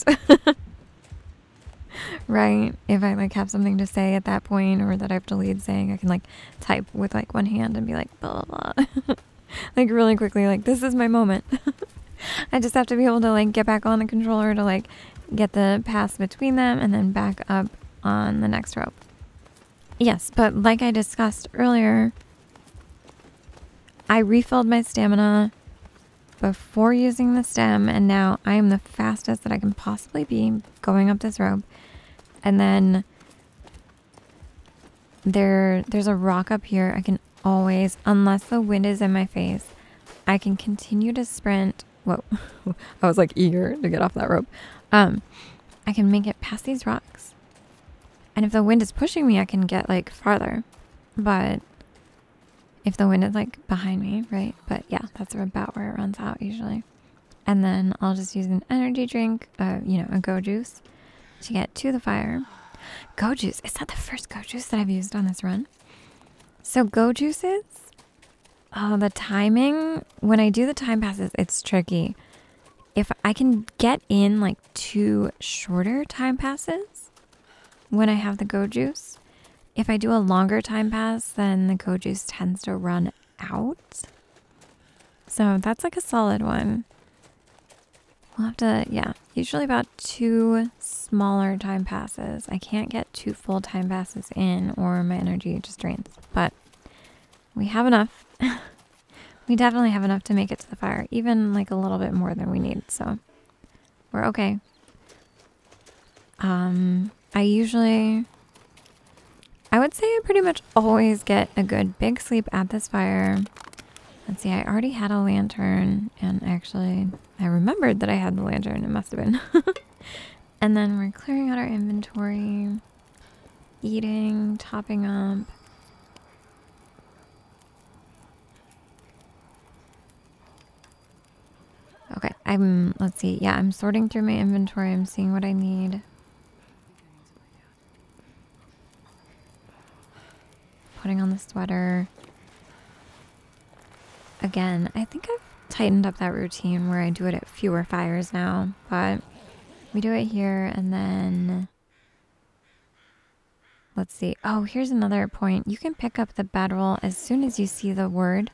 A: Right? If I like have something to say at that point, or that I have to lead saying, I can like type with like one hand and be like blah blah blah. Like really quickly, like this is my moment. I just have to be able to like get back on the controller to like get the pass between them and then back up on the next rope. Yes, but like I discussed earlier, I refilled my stamina before using the stem, and now I am the fastest that I can possibly be going up this rope. And then there there's a rock up here. I can always, unless the wind is in my face, I can continue to sprint. Whoa. I was like eager to get off that rope. Um, I can make it past these rocks. And if the wind is pushing me, I can get like farther. But if the wind is like behind me, right? But yeah, that's about where it runs out usually. And then I'll just use an energy drink, uh, you know, a go juice to get to the fire. Go juice. Is that the first go juice that I've used on this run? So go juices, oh, the timing, when I do the time passes, it's tricky. If I can get in like two shorter time passes when I have the go juice, if I do a longer time pass, then the go juice tends to run out. So that's like a solid one. We'll have to, yeah, usually about two smaller time passes. I can't get two full time passes in or my energy just drains. But we have enough. We definitely have enough to make it to the fire, even like a little bit more than we need. So we're okay. Um, I usually, I would say I pretty much always get a good big sleep at this fire. Let's see, I already had a lantern, and actually I remembered that I had the lantern. It must have been. And then we're clearing out our inventory, eating, topping up. Okay, I'm, let's see, yeah, I'm sorting through my inventory. I'm seeing what I need. Putting on the sweater. Again, I think I've tightened up that routine where I do it at fewer fires now, but we do it here, and then let's see. Oh, here's another point. You can pick up the bedroll as soon as you see the word.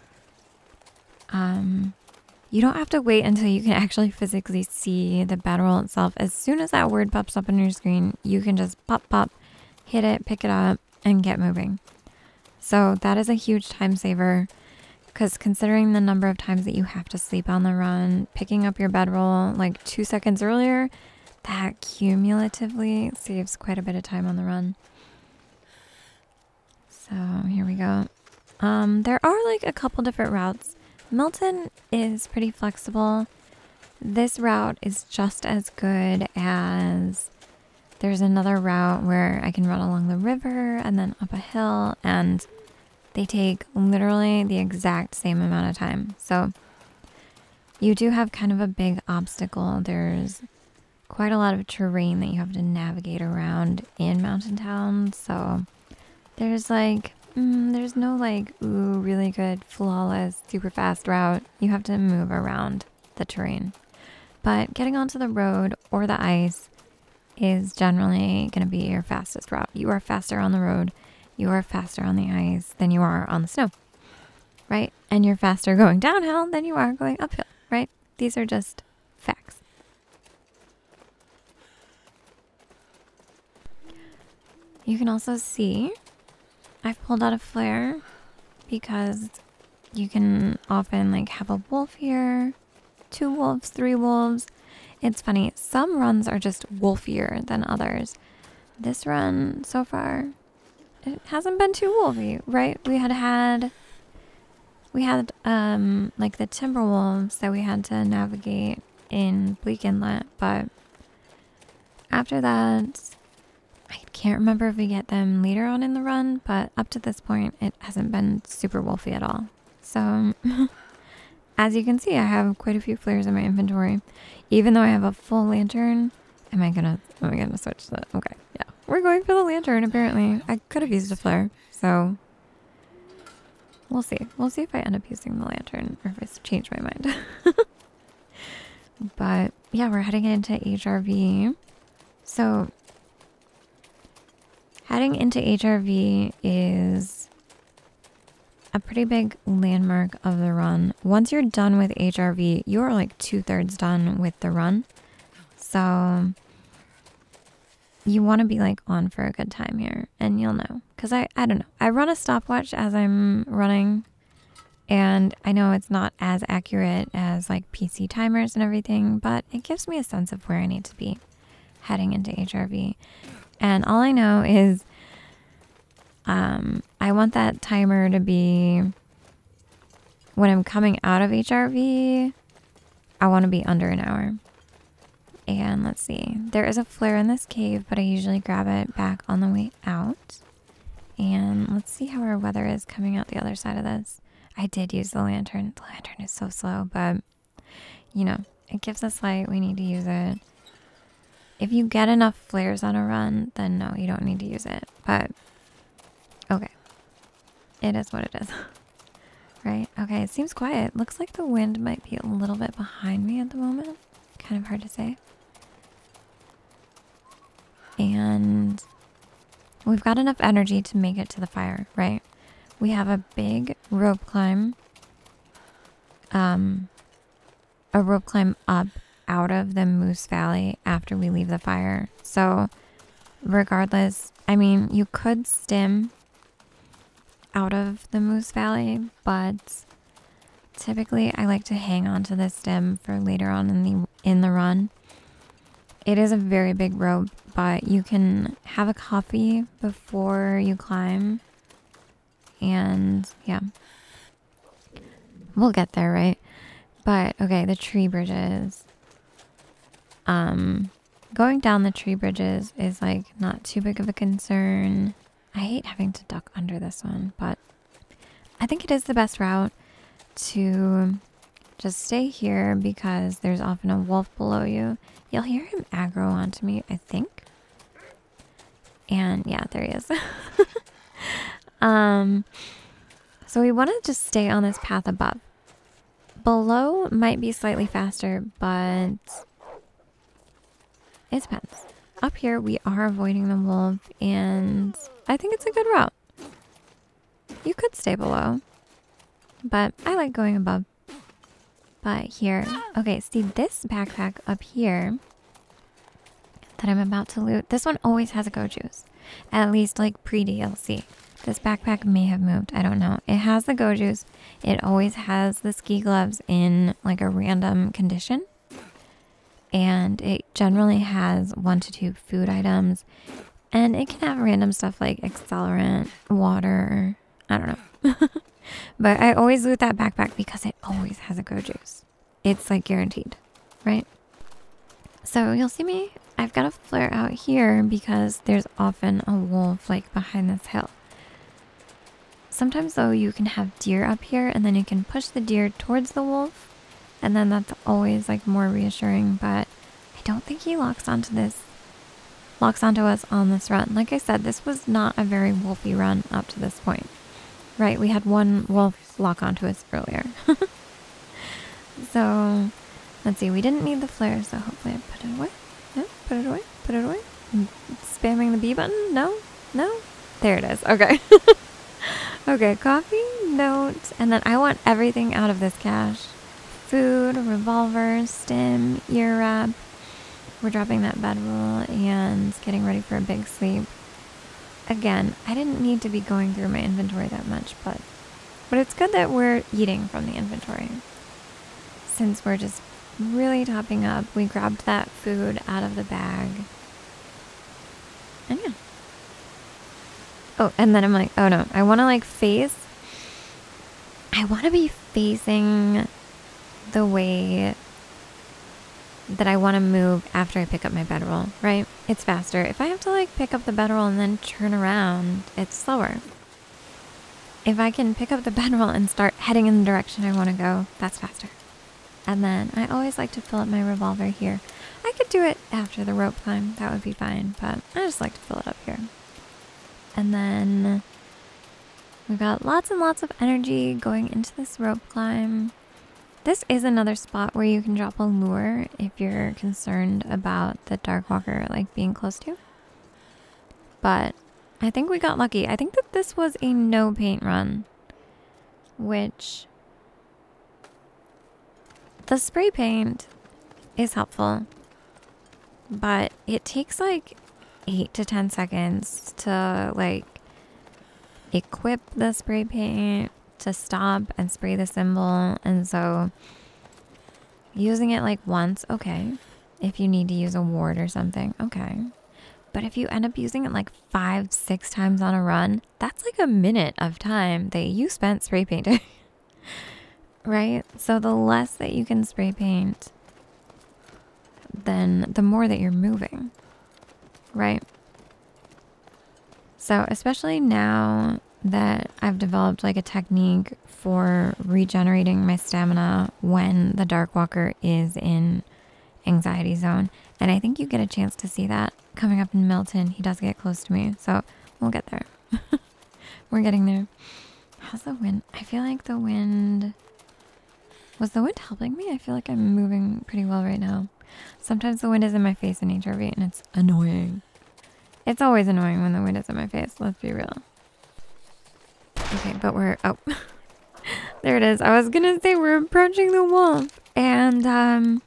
A: Um, you don't have to wait until you can actually physically see the bedroll itself. As soon as that word pops up on your screen, you can just pop, pop, hit it, pick it up, and get moving. So that is a huge time saver. Because considering the number of times that you have to sleep on the run, picking up your bedroll like two seconds earlier, that cumulatively saves quite a bit of time on the run. So here we go. Um, there are like a couple different routes. Milton is pretty flexible. This route is just as good as there's another route where I can run along the river and then up a hill, and they take literally the exact same amount of time. So you do have kind of a big obstacle. There's quite a lot of terrain that you have to navigate around in Mountain Town. So there's like, mm, there's no like, ooh, really good, flawless, super fast route. You have to move around the terrain. But getting onto the road or the ice is generally going to be your fastest route. You are faster on the road. You are faster on the ice than you are on the snow, right? And you're faster going downhill than you are going uphill, right? These are just facts. You can also see I've pulled out a flare because you can often like have a wolf here, two wolves, three wolves. It's funny, some runs are just wolfier than others. This run so far, it hasn't been too wolfy, right? We had had, we had um like the timber wolves that we had to navigate in Bleak Inlet, but after that, I can't remember if we get them later on in the run, but up to this point, it hasn't been super wolfy at all. So, as you can see, I have quite a few flares in my inventory. Even though I have a full lantern, Am I gonna, am I gonna switch that? Okay, yeah. We're going for the lantern, apparently. I could have used a flare, so we'll see. We'll see if I end up using the lantern or if it's changed my mind. But yeah, we're heading into H R V. So heading into H R V is a pretty big landmark of the run. Once you're done with H R V, you're like two-thirds done with the run. So you want to be like on for a good time here, and you'll know. Because I, I don't know. I run a stopwatch as I'm running, and I know it's not as accurate as like P C timers and everything, but it gives me a sense of where I need to be heading into H R V. And all I know is um, I want that timer to be, when I'm coming out of H R V, I want to be under an hour. And let's see, there is a flare in this cave, but I usually grab it back on the way out. And let's see how our weather is coming out the other side of this. I did use the lantern. The lantern is so slow, but you know, it gives us light. We need to use it. If you get enough flares on a run, then no, you don't need to use it. But okay, it is what it is. Right? Okay, it seems quiet. Looks like the wind might be a little bit behind me at the moment. Kind of hard to say. And we've got enough energy to make it to the fire, right? We have a big rope climb. Um, a rope climb up out of the Moose Valley after we leave the fire. So regardless, I mean, you could stim out of the Moose Valley, but typically I like to hang on to the stem for later on in the in the run. It is a very big rope, but you can have a coffee before you climb. And yeah, we'll get there, right? But okay, the tree bridges. Um, going down the tree bridges is like not too big of a concern. I hate having to duck under this one, but I think it is the best route to just stay here because there's often a wolf below you. You'll hear him aggro onto me, I think. And yeah, there he is. um, so we want to just stay on this path above. Below might be slightly faster, but it depends. Up here, we are avoiding the wolf, and I think it's a good route. You could stay below, but I like going above. But here, okay, see this backpack up here that I'm about to loot. This one always has a go juice, at least like pre-D L C. This backpack may have moved, I don't know. It has the go juice. It always has the ski gloves in like a random condition. And it generally has one to two food items. And it can have random stuff like accelerant, water, I don't know. But I always loot that backpack because it always has a go juice. It's like guaranteed, right? So you'll see me, I've got a flare out here because there's often a wolf like behind this hill. Sometimes though you can have deer up here and then you can push the deer towards the wolf. And then that's always like more reassuring, but I don't think he locks onto this, locks onto us on this run. Like I said, this was not a very wolfy run up to this point. Right, we had one wolf lock onto us earlier. So, let's see, we didn't need the flare, so hopefully I put it away. No, put it away, put it away. I'm spamming the B button, no, no. There it is, okay. Okay, coffee, note, and then I want everything out of this cache. Food, revolver, stim, ear wrap. We're dropping that bedroll and getting ready for a big sleep. Again, I didn't need to be going through my inventory that much, but but it's good that we're eating from the inventory. Since we're just really topping up, we grabbed that food out of the bag. And yeah. Oh, and then I'm like, oh no, I want to like face, I want to be facing the way that I want to move after I pick up my bedroll, right? It's faster. If I have to like pick up the bedroll and then turn around, it's slower. If I can pick up the bedroll and start heading in the direction I want to go, that's faster. And then I always like to fill up my revolver here. I could do it after the rope climb. That would be fine, but I just like to fill it up here. And then we've got lots and lots of energy going into this rope climb. This is another spot where you can drop a lure if you're concerned about the Darkwalker like being close to. But I think we got lucky. I think that this was a no paint run, which the spray paint is helpful, but it takes like eight to ten seconds to like equip the spray paint, to stop and spray the symbol. And so using it like once, okay. If you need to use a ward or something, okay. But if you end up using it like five, six times on a run, that's like a minute of time that you spent spray painting. Right? So the less that you can spray paint, then the more that you're moving. Right? So especially now that I've developed like a technique for regenerating my stamina when the Darkwalker is in anxiety zone. And I think you get a chance to see that coming up in Milton. He does get close to me, so we'll get there. We're getting there. How's the wind? I feel like the wind... Was the wind helping me? I feel like I'm moving pretty well right now. Sometimes the wind is in my face in H R V and it's annoying. It's always annoying when the wind is in my face, let's be real. Okay, but we're... Oh. There it is. I was gonna say we're approaching the wolf. And, um...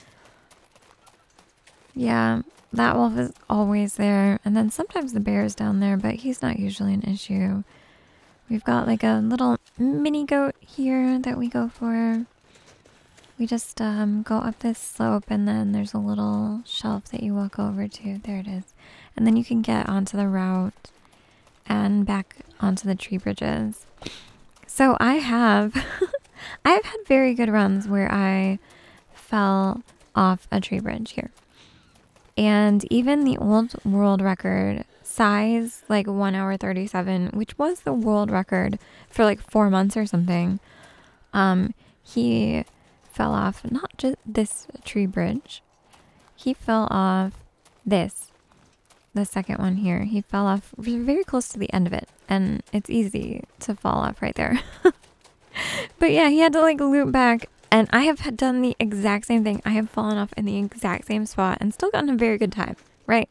A: yeah, that wolf is always there. And then sometimes the bear is down there, but he's not usually an issue. We've got like a little mini goat here that we go for. We just um, go up this slope and then there's a little shelf that you walk over to. There it is. And then you can get onto the route and back onto the tree bridges. So I have, I've had very good runs where I fell off a tree bridge here. And even the old world record size, like one hour thirty-seven, which was the world record for like four months or something, um, he fell off not just this tree bridge. He fell off this, the second one here. He fell off very close to the end of it, and it's easy to fall off right there. But yeah, he had to like loop back. And I have had done the exact same thing. I have fallen off in the exact same spot and still gotten a very good time, right?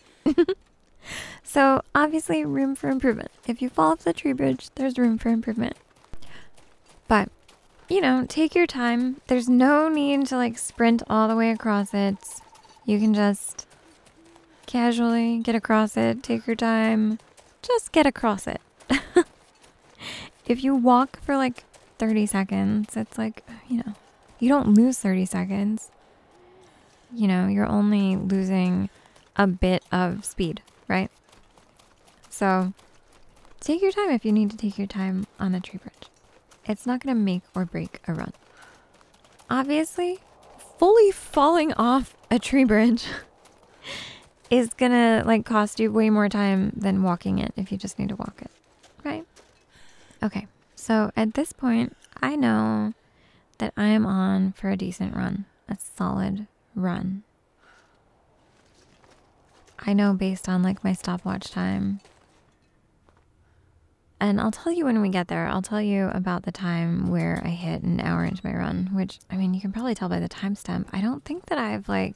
A: So obviously room for improvement. If you fall off the tree bridge, there's room for improvement. But, you know, take your time. There's no need to like sprint all the way across it. You can just casually get across it. Take your time. Just get across it. If you walk for like thirty seconds, it's like, you know, you don't lose thirty seconds. You know, you're only losing a bit of speed, right? So take your time if you need to take your time on a tree bridge. It's not going to make or break a run. Obviously, fully falling off a tree bridge is going to like cost you way more time than walking it if you just need to walk it, right? Okay, so at this point, I know that I am on for a decent run, a solid run. I know based on like my stopwatch time. And I'll tell you when we get there. I'll tell you about the time where I hit an hour into my run, which, I mean, you can probably tell by the timestamp. I don't think that I've like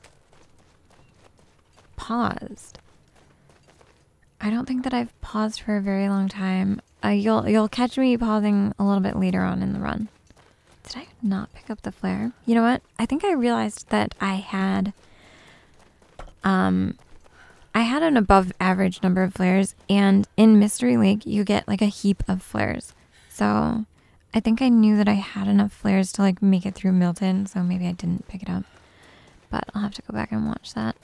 A: paused. I don't think that I've paused for a very long time. Uh, you'll you'll catch me pausing a little bit later on in the run. Did I not pick up the flare? You know what? I think I realized that I had, um, I had an above average number of flares, and in Mystery Lake, you get like a heap of flares. So I think I knew that I had enough flares to like make it through Milton, so maybe I didn't pick it up. But I'll have to go back and watch that.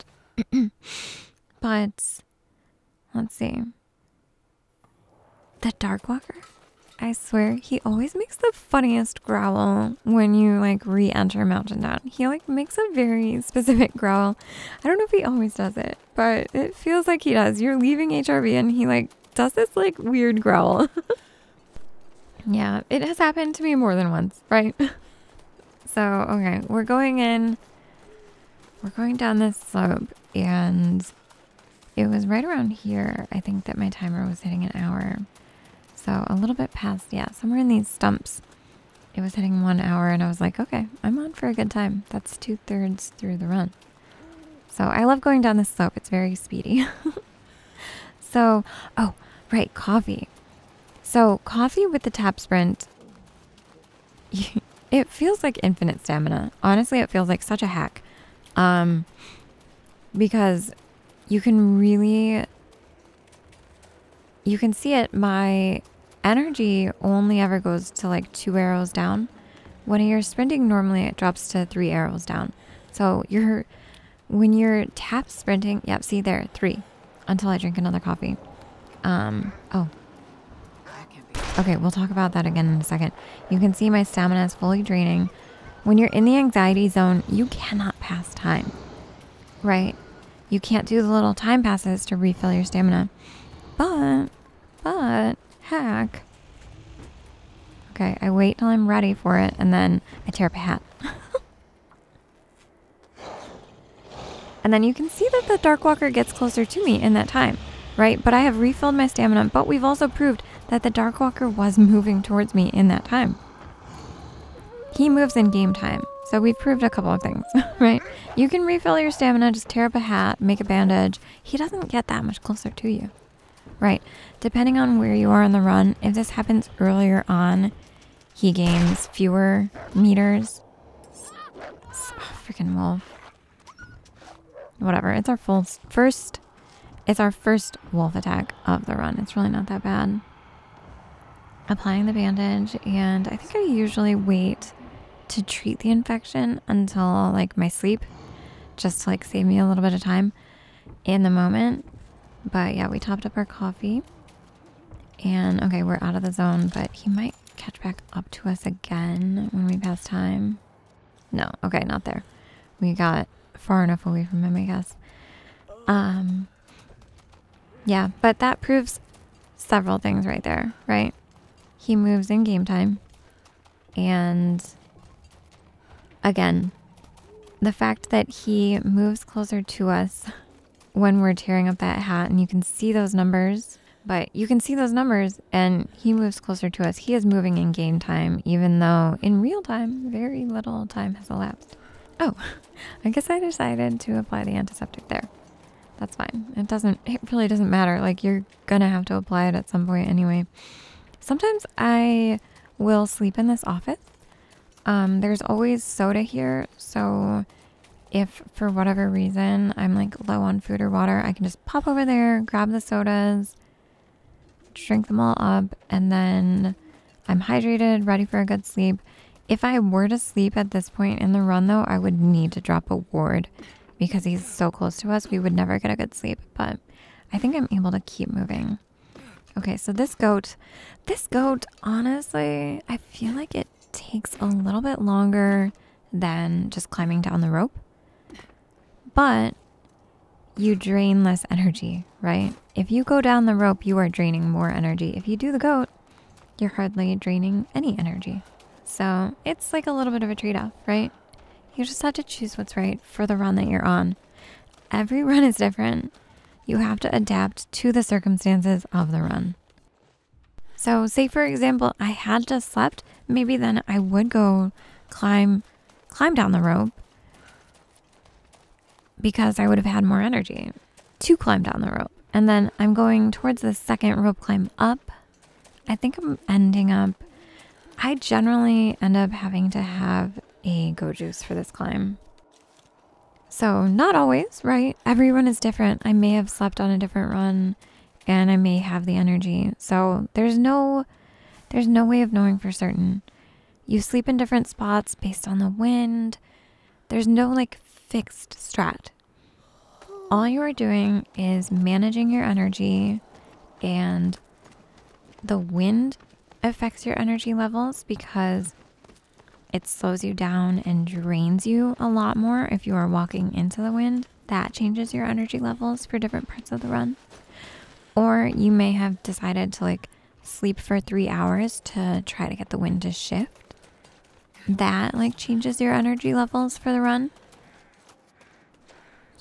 A: But let's see. The Darkwalker? I swear, he always makes the funniest growl when you like re-enter Mountain Down. He like makes a very specific growl. I don't know if he always does it, but it feels like he does. You're leaving H R V and he like does this like weird growl. Yeah, it has happened to me more than once, right? So, okay, we're going in we're going down this slope, and it was right around here, I think, that my timer was hitting an hour. So a little bit past, yeah, somewhere in these stumps, it was hitting one hour, and I was like, okay, I'm on for a good time. That's two thirds through the run. So I love going down this slope. It's very speedy. So, oh, right, coffee. So coffee with the tap sprint, it feels like infinite stamina. Honestly, it feels like such a hack. Um, because you can really, you can see it. My energy only ever goes to like two arrows down. When you're sprinting, normally it drops to three arrows down. So you're, when you're tap sprinting, yep, see there, three, until I drink another coffee. Um, oh, okay, we'll talk about that again in a second. You can see my stamina is fully draining. When you're in the anxiety zone, you cannot pass time, right? You can't do the little time passes to refill your stamina. But, but, hack. Okay, I wait till I'm ready for it, and then I tear up a hat. And then you can see that the Darkwalker gets closer to me in that time, right? But I have refilled my stamina, but we've also proved that the Darkwalker was moving towards me in that time. He moves in game time, so we've proved a couple of things, right? You can refill your stamina, just tear up a hat, make a bandage. He doesn't get that much closer to you, right? Depending on where you are in the run, if this happens earlier on, he gains fewer meters. Oh, freaking wolf. Whatever, it's our full first, it's our first wolf attack of the run. It's really not that bad. Applying the bandage, and I think I usually wait to treat the infection until like my sleep, just to like save me a little bit of time in the moment. But yeah, we topped up our coffee, and okay, we're out of the zone, but he might catch back up to us again when we pass time. No, okay, not there. We got far enough away from him, I guess. Um, yeah, but that proves several things right there, right? He moves in game time. And again, the fact that he moves closer to us when we're tearing up that hat, and you can see those numbers, but you can see those numbers and he moves closer to us. He is moving in game time, even though in real time, very little time has elapsed. Oh, I guess I decided to apply the antiseptic there. That's fine. It doesn't, it really doesn't matter. Like, you're gonna have to apply it at some point anyway. Sometimes I will sleep in this office. Um, there's always soda here. So if for whatever reason I'm like low on food or water, I can just pop over there, grab the sodas, drink them all up, and then I'm hydrated, ready for a good sleep. If I were to sleep at this point in the run, though, I would need to drop a ward because he's so close to us. We would never get a good sleep, but I think I'm able to keep moving. Okay, so this goat, this goat, honestly, I feel like it takes a little bit longer than just climbing down the rope, but you drain less energy, right? If you go down the rope, you are draining more energy. If you do the goat, you're hardly draining any energy. So it's like a little bit of a trade-off, right? You just have to choose what's right for the run that you're on. Every run is different. You have to adapt to the circumstances of the run. So say, for example, I had just slept, maybe then I would go climb, climb down the rope because I would have had more energy to climb down the rope. And then I'm going towards the second rope climb up. I think I'm ending up, I generally end up having to have a go juice for this climb. So not always, right? Everyone is different. I may have slept on a different run and I may have the energy. So there's no, there's no way of knowing for certain. You sleep in different spots based on the wind. There's no like fixed strat. All you are doing is managing your energy, and the wind affects your energy levels because it slows you down and drains you a lot more if you are walking into the wind. That changes your energy levels for different parts of the run. Or you may have decided to like sleep for three hours to try to get the wind to shift. That like changes your energy levels for the run.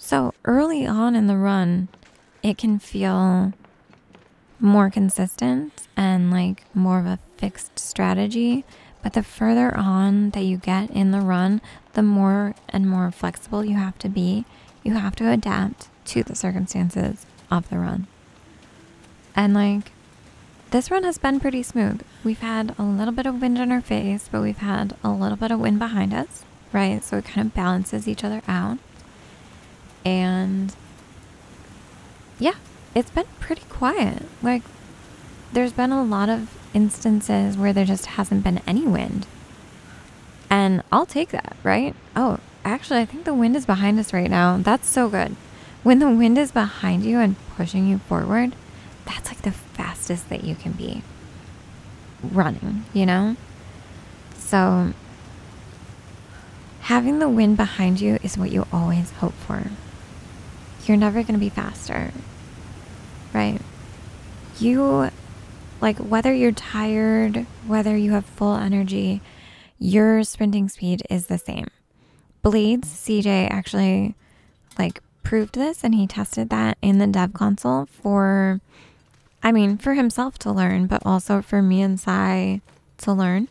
A: So early on in the run, it can feel more consistent and like more of a fixed strategy. But the further on that you get in the run, the more and more flexible you have to be. You have to adapt to the circumstances of the run. And like, this run has been pretty smooth. We've had a little bit of wind in our face, but we've had a little bit of wind behind us, right? So it kind of balances each other out. And yeah, it's been pretty quiet. Like, there's been a lot of instances where there just hasn't been any wind. And I'll take that, right? Oh, actually, I think the wind is behind us right now. That's so good. When the wind is behind you and pushing you forward, that's like the fastest that you can be running, you know? So having the wind behind you is what you always hope for. You're never going to be faster, right? You, like, whether you're tired, whether you have full energy, your sprinting speed is the same. Blades, C J actually, like, proved this, and he tested that in the dev console for, I mean, for himself to learn, but also for me and Sai to learn.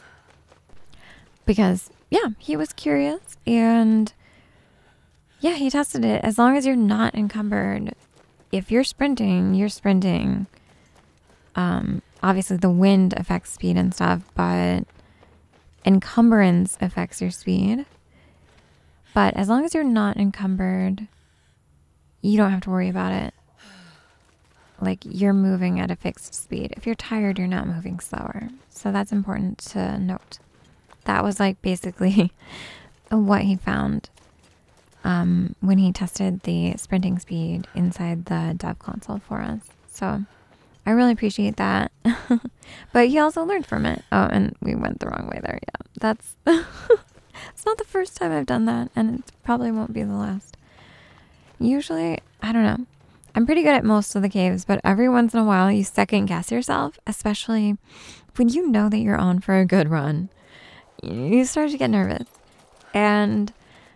A: Because, yeah, he was curious, and yeah, he tested it. As long as you're not encumbered, if you're sprinting, you're sprinting. Um, obviously, the wind affects speed and stuff, but encumbrance affects your speed. But as long as you're not encumbered, you don't have to worry about it. Like, you're moving at a fixed speed. If you're tired, you're not moving slower. So that's important to note. That was like basically what he found um, when he tested the sprinting speed inside the dev console for us. So I really appreciate that. But he also learned from it. Oh, and we went the wrong way there. Yeah, that's it's not the first time I've done that, and it probably won't be the last. Usually, I don't know. I'm pretty good at most of the caves, but every once in a while you second guess yourself, especially when you know that you're on for a good run. You start to get nervous, and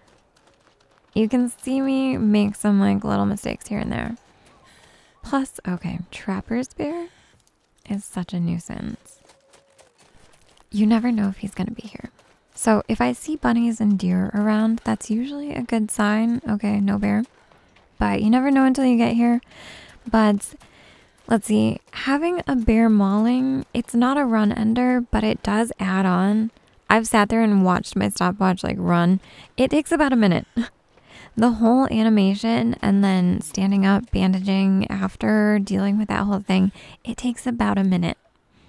A: you can see me make some like little mistakes here and there. Plus, okay, Trapper's Bear is such a nuisance. You never know if he's going to be here. So if I see bunnies and deer around, that's usually a good sign. Okay, no bear. But you never know until you get here. But let's see, having a bear mauling, it's not a run ender, but it does add on. I've sat there and watched my stopwatch like run. It takes about a minute. The whole animation and then standing up, bandaging after dealing with that whole thing, it takes about a minute.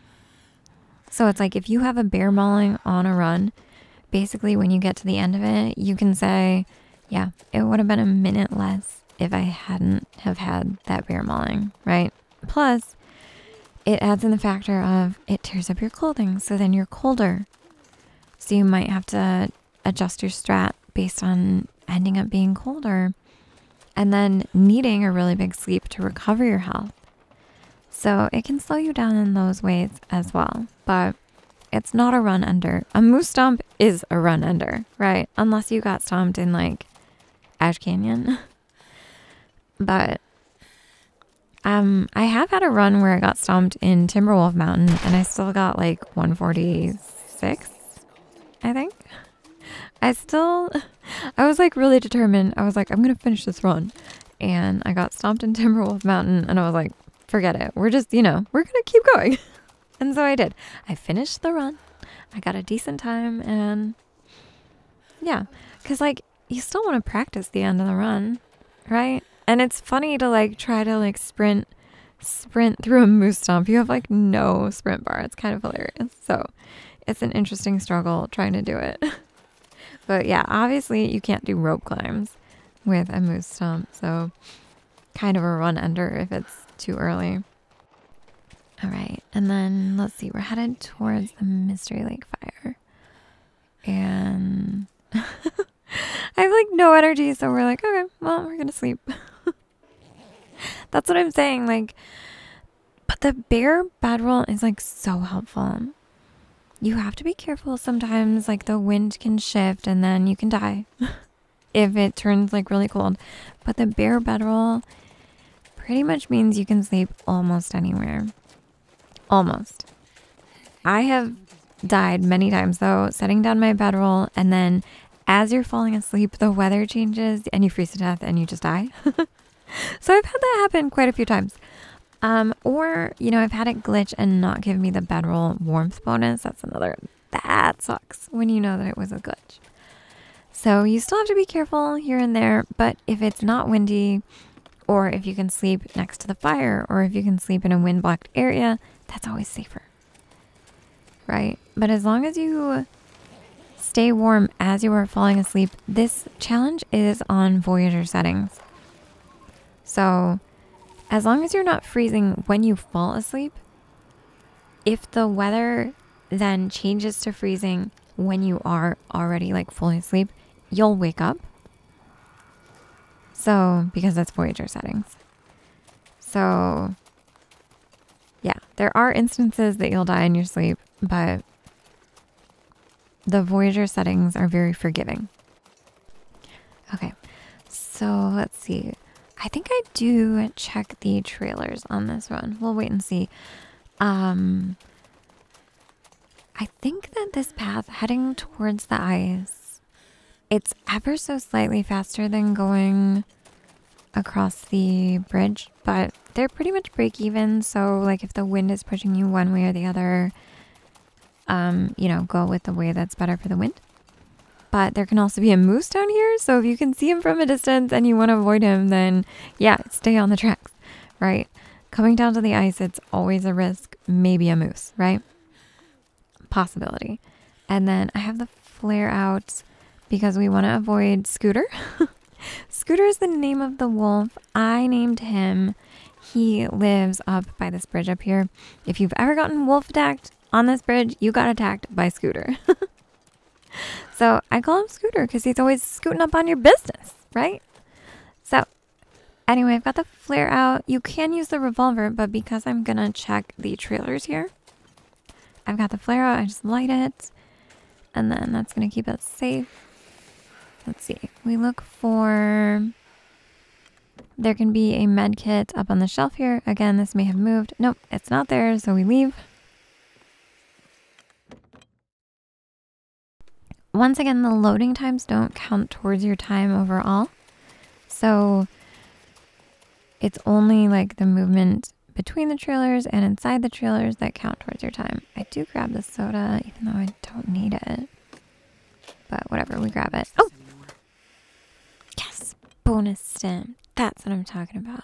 A: So it's like if you have a bear mauling on a run, basically when you get to the end of it, you can say, yeah, it would have been a minute less if I hadn't have had that bear mauling, right? Plus, it adds in the factor of it tears up your clothing, so then you're colder. So you might have to adjust your strat based on ending up being colder and then needing a really big sleep to recover your health. So it can slow you down in those ways as well, but it's not a run under. A moose stomp is a run under, right? Unless you got stomped in like Ash Canyon. But um, I have had a run where I got stomped in Timberwolf Mountain and I still got like one forty-six, I think. I still, I was like really determined. I was like, I'm going to finish this run. And I got stomped in Timberwolf Mountain and I was like, forget it. We're just, you know, we're going to keep going. And so I did. I finished the run. I got a decent time and yeah. Because like, you still want to practice the end of the run, right? And it's funny to like try to like sprint, sprint through a moose stomp. You have like no sprint bar. It's kind of hilarious. So it's an interesting struggle trying to do it. But yeah, obviously you can't do rope climbs with a moose stomp. So kind of a run under if it's too early. All right. And then let's see, we're headed towards the Mystery Lake Fire. And I have like no energy. So we're like, okay, well, we're going to sleep. That's what I'm saying. Like, but the bear bedroll is like so helpful. You have to be careful sometimes. Like the wind can shift and then you can die. if it turns like really cold. But the bare bedroll pretty much means you can sleep almost anywhere. Almost. I have died many times though, setting down my bedroll, and then as you're falling asleep, the weather changes and you freeze to death and you just die. So I've had that happen quite a few times. Um, or, you know, I've had it glitch and not give me the bedroll warmth bonus. That's another, that sucks when you know that it was a glitch. So you still have to be careful here and there, but if it's not windy, or if you can sleep next to the fire, or if you can sleep in a wind-blocked area, that's always safer, right? But as long as you stay warm as you are falling asleep, this challenge is on Voyager settings. So as long as you're not freezing when you fall asleep, if the weather then changes to freezing when you are already like fully asleep, you'll wake up. So, because that's Voyager settings. So, yeah, there are instances that you'll die in your sleep, but the Voyager settings are very forgiving. Okay, so let's see. I think I do check the trailers on this run. We'll wait and see. Um, I think that this path heading towards the ice, it's ever so slightly faster than going across the bridge, but they're pretty much break even. So like if the wind is pushing you one way or the other, um, you know, go with the way that's better for the wind. But there can also be a moose down here. So if you can see him from a distance and you want to avoid him, then yeah, stay on the tracks, right? Coming down to the ice, it's always a risk. Maybe a moose, right? Possibility. And then I have the flare out because we want to avoid Scooter. Scooter is the name of the wolf. I named him. He lives up by this bridge up here. If you've ever gotten wolf attacked on this bridge, you got attacked by Scooter. So I call him Scooter because he's always scooting up on your business, right? So anyway, I've got the flare out. You can use the revolver, but because I'm going to check the trailers here, I've got the flare out. I just light it, and then that's going to keep us safe. Let's see. We look for... There can be a med kit up on the shelf here. Again, this may have moved. Nope, it's not there, so we leave. Once again, the loading times don't count towards your time overall. So it's only like the movement between the trailers and inside the trailers that count towards your time. I do grab the soda, even though I don't need it. But whatever, we grab it. Oh! Yes! Bonus stim. That's what I'm talking about.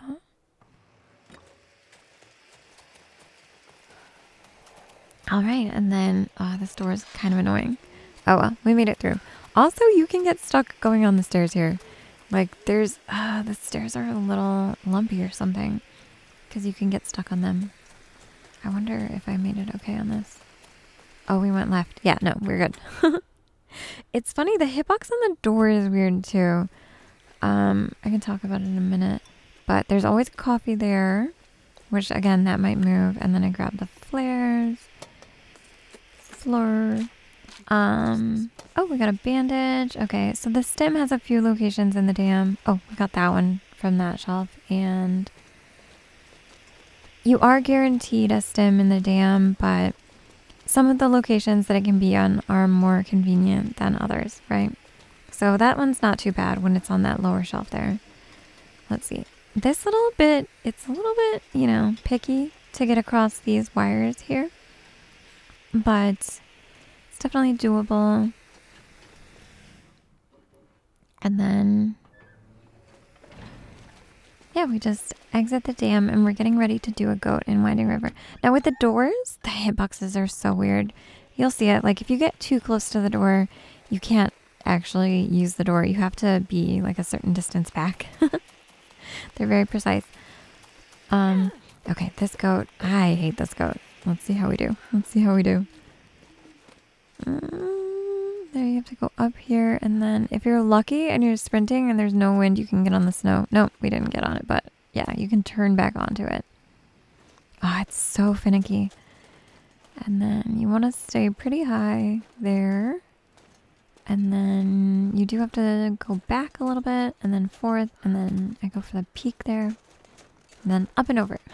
A: Alright, and then, oh, this door is kind of annoying. Oh well, we made it through. Also, you can get stuck going on the stairs here. Like, there's, uh, the stairs are a little lumpy or something. Because you can get stuck on them. I wonder if I made it okay on this. Oh, we went left. Yeah, no, we're good. It's funny, the hitbox on the door is weird too. Um, I can talk about it in a minute. But there's always coffee there. Which, again, that might move. And then I grab the flares. Floor. Um, oh, we got a bandage. Okay, so the stim has a few locations in the dam. Oh, we got that one from that shelf. And you are guaranteed a stim in the dam, but some of the locations that it can be on are more convenient than others, right? So that one's not too bad when it's on that lower shelf there. Let's see. This little bit, it's a little bit, you know, picky to get across these wires here. But it's definitely doable. And then, yeah, we just exit the dam and we're getting ready to do a goat in Winding River. Now with the doors, the hitboxes are so weird. You'll see it. Like if you get too close to the door, you can't actually use the door. You have to be like a certain distance back. They're very precise. Um, okay, this goat. I hate this goat. Let's see how we do. Let's see how we do. Um, there, you have to go up here, and then if you're lucky and you're sprinting and there's no wind, you can get on the snow. Nope, we didn't get on it, but yeah, you can turn back onto it. Oh, it's so finicky. And then you want to stay pretty high there. And then you do have to go back a little bit and then forth. And then I go for the peak there. And then up and over.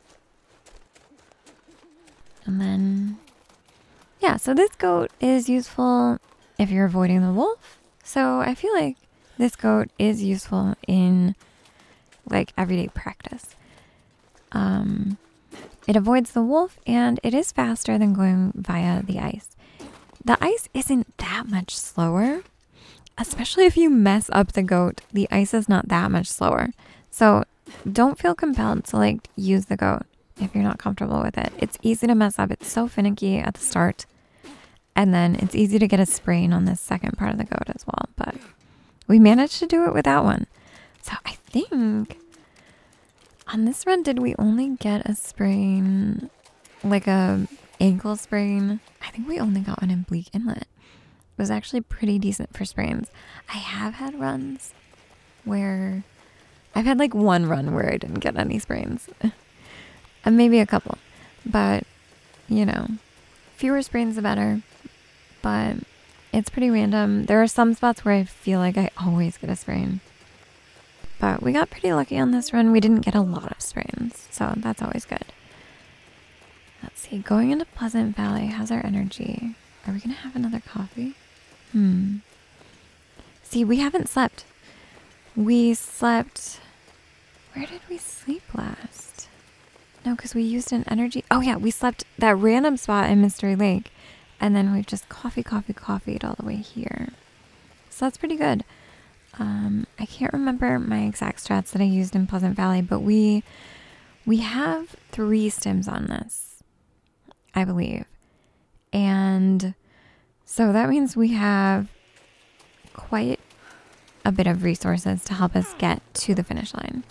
A: And then, yeah, so this goat is useful if you're avoiding the wolf. So I feel like this goat is useful in like everyday practice. Um, it avoids the wolf and it is faster than going via the ice. The ice isn't that much slower, especially if you mess up the goat. The ice is not that much slower. So don't feel compelled to like use the goat if you're not comfortable with it. It's easy to mess up. It's so finicky at the start. And then it's easy to get a sprain on this second part of the goat as well. But we managed to do it without one. So I think on this run, did we only get a sprain, like a ankle sprain? I think we only got one in Bleak Inlet. It was actually pretty decent for sprains. I have had runs where I've had like one run where I didn't get any sprains. And maybe a couple. But, you know, fewer sprains the better. But it's pretty random. There are some spots where I feel like I always get a sprain. But we got pretty lucky on this run. We didn't get a lot of sprains. So that's always good. Let's see. Going into Pleasant Valley, how's our energy? Are we going to have another coffee? Hmm. See, we haven't slept. We slept... Where did we sleep last? No, because we used an energy... Oh, yeah. We slept that random spot in Mystery Lake. And then we've just coffee, coffee, coffeeed all the way here. So that's pretty good. Um, I can't remember my exact strats that I used in Pleasant Valley, but we we have three stims on this, I believe. And so that means we have quite a bit of resources to help us get to the finish line.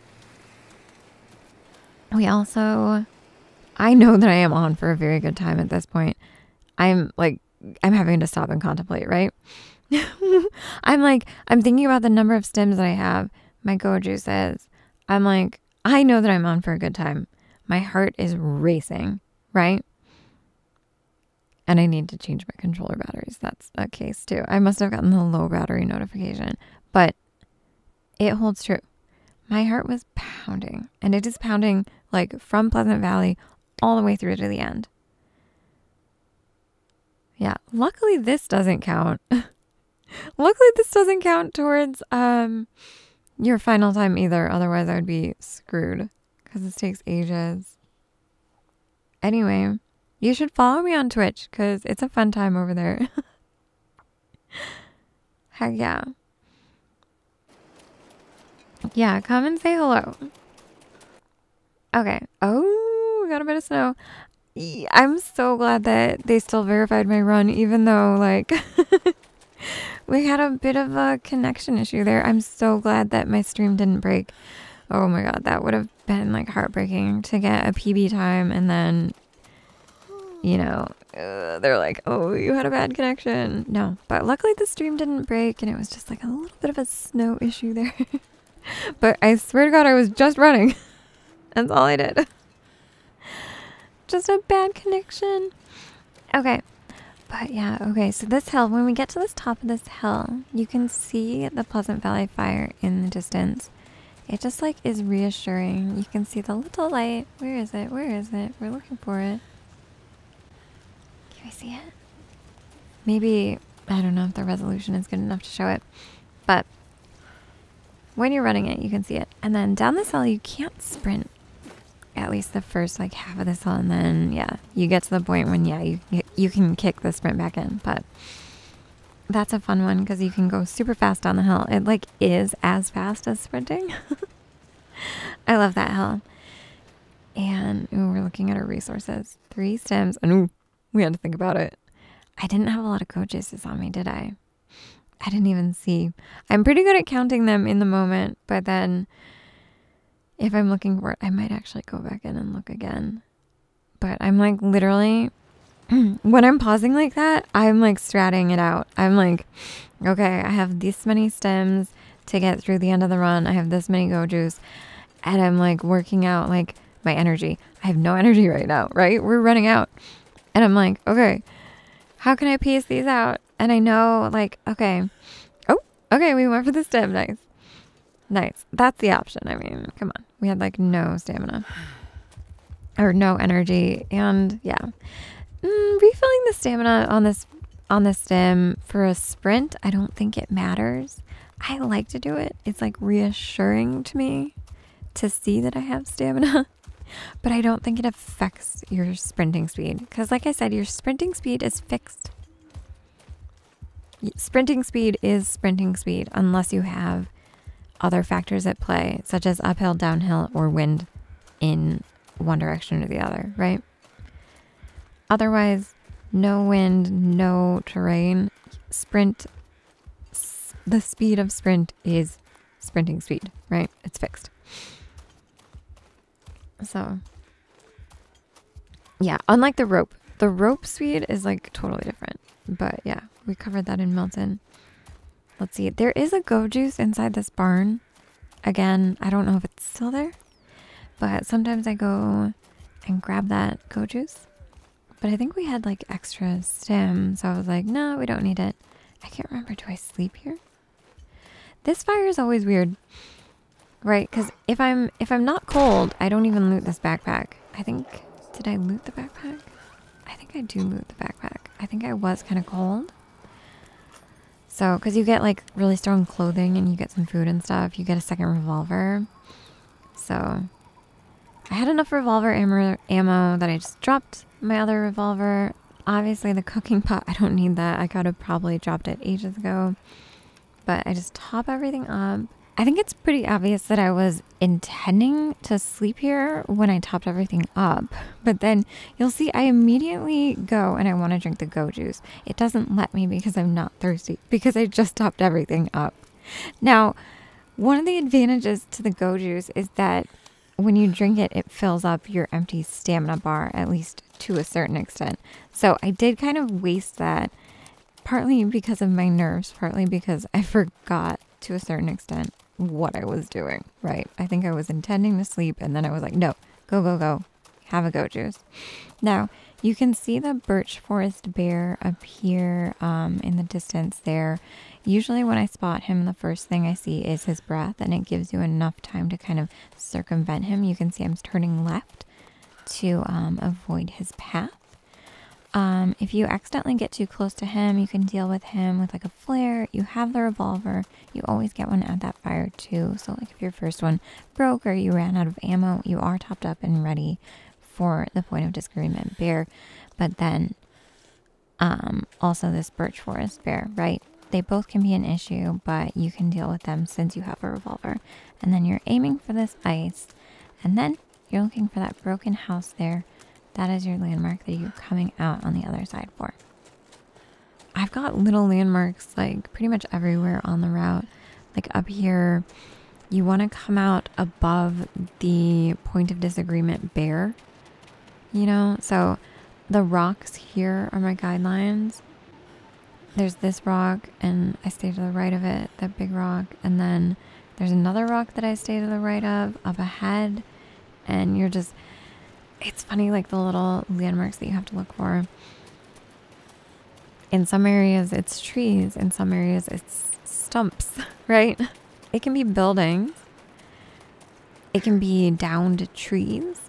A: We also... I know that I am on for a very good time at this point. I'm like, I'm having to stop and contemplate, right? I'm like, I'm thinking about the number of stims that I have, my go juices. I'm like, I know that I'm on for a good time. My heart is racing, right? And I need to change my controller batteries. That's a case too. I must have gotten the low battery notification, but it holds true. My heart was pounding, and it is pounding like from Pleasant Valley all the way through to the end. Yeah, luckily this doesn't count. Luckily this doesn't count towards um your final time either. Otherwise I would be screwed because this takes ages. Anyway, you should follow me on Twitch because it's a fun time over there. Heck yeah. Yeah, come and say hello. Okay. Oh, we got a bit of snow. I'm so glad that they still verified my run, even though, like, we had a bit of a connection issue there. I'm so glad that my stream didn't break. Oh my god, that would have been, like, heartbreaking to get a P B time and then, you know, uh, they're like, oh, you had a bad connection. No, but luckily the stream didn't break and it was just, like, a little bit of a snow issue there. But I swear to god, I was just running. That's all I did. Just a bad connection. Okay. But yeah, okay. So this hill, when we get to this top of this hill, you can see the Pleasant Valley fire in the distance. It just like is reassuring. You can see the little light. Where is it? Where is it? We're looking for it. Can we see it? Maybe, I don't know if the resolution is good enough to show it. But when you're running it, you can see it. And then down this hill, you can't sprint. At least the first like half of this hill, and then yeah, you get to the point when yeah, you you can kick the sprint back in. But that's a fun one because you can go super fast down the hill. It like is as fast as sprinting. I love that hill. And ooh, we're looking at our resources. Three stims, and ooh, we had to think about it. I didn't have a lot of go juices on me, did I? I didn't even see. I'm pretty good at counting them in the moment, but then if I'm looking for it, I might actually go back in and look again. But I'm like literally, when I'm pausing like that, I'm like stratting it out. I'm like, okay, I have this many stims to get through the end of the run. I have this many go juice. And I'm like working out like my energy. I have no energy right now, right? We're running out. And I'm like, okay, how can I pace these out And I know, like, okay. Oh, okay, we went for the stim. Nice. Nice. That's the option. I mean, come on. We had, like, no stamina. Or no energy. And, yeah. Mm, refilling the stamina on this on the stim for a sprint, I don't think it matters. I like to do it. It's, like, reassuring to me to see that I have stamina. But I don't think it affects your sprinting speed. Because, like I said, your sprinting speed is fixed. Sprinting speed is sprinting speed unless you have other factors at play, such as uphill, downhill, or wind in one direction or the other, right? Otherwise, no wind, no terrain. Sprint, the speed of sprint is sprinting speed, right? It's fixed. So, yeah, unlike the rope. The rope speed is like totally different. But yeah, we covered that in Milton. Let's see. There is a go juice inside this barn. Again, I don't know if it's still there. But sometimes I go and grab that go juice. But I think we had like extra stim. So I was like, no, we don't need it. I can't remember. Do I sleep here? This fire is always weird. Right, because if I'm if I'm not cold, I don't even loot this backpack. I think, did I loot the backpack? I think I do loot the backpack. I think I was kind of cold. So, because you get like really strong clothing and you get some food and stuff. You get a second revolver. So, I had enough revolver ammo, ammo that I just dropped my other revolver. Obviously, the cooking pot, I don't need that. I could have probably dropped it ages ago. But I just top everything up. I think it's pretty obvious that I was intending to sleep here when I topped everything up. But then you'll see I immediately go and I want to drink the go juice. It doesn't let me because I'm not thirsty, because I just topped everything up. Now, one of the advantages to the go juice is that when you drink it, it fills up your empty stamina bar, at least to a certain extent. So I did kind of waste that, partly because of my nerves, partly because I forgot to a certain extent what I was doing, right? I think I was intending to sleep and then I was like, no, go, go, go. Have a go juice. Now, you can see the birch forest bear appear um, in the distance there. Usually when I spot him, the first thing I see is his breath, and it gives you enough time to kind of circumvent him. You can see I'm turning left to um, avoid his path. Um, if you accidentally get too close to him, you can deal with him with like a flare. You have the revolver. You always get one at that fire too. So like if your first one broke or you ran out of ammo, you are topped up and ready for the point of disagreement bear. But then um, also this birch forest bear, right? They both can be an issue, but you can deal with them since you have a revolver. And then you're aiming for this ice. And then you're looking for that broken house there. That is your landmark that you're coming out on the other side for. I've got little landmarks like pretty much everywhere on the route. Like up here, you want to come out above the point of disagreement bear. You know, so the rocks here are my guidelines. There's this rock and I stay to the right of it, that big rock. And then there's another rock that I stay to the right of, up ahead. And you're just... It's funny, like the little landmarks that you have to look for. In some areas, it's trees. In some areas, it's stumps, right? It can be buildings. It can be downed trees.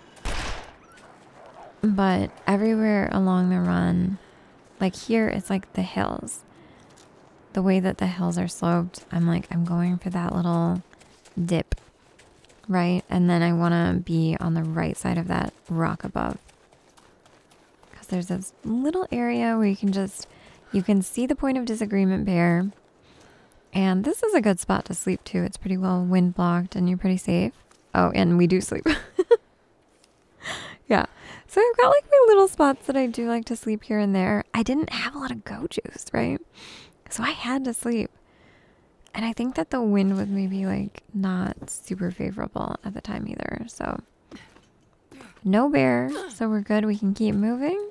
A: But everywhere along the run, like here, it's like the hills. The way that the hills are sloped, I'm like, I'm going for that little dip. Right, and then I want to be on the right side of that rock above. Because there's this little area where you can just, you can see the point of disagreement bear. And this is a good spot to sleep too. It's pretty well wind blocked and you're pretty safe. Oh, and we do sleep. Yeah, so I've got like my little spots that I do like to sleep here and there. I didn't have a lot of go juice, right? So I had to sleep. And I think that the wind was maybe like not super favorable at the time either. So no bear. So we're good. We can keep moving.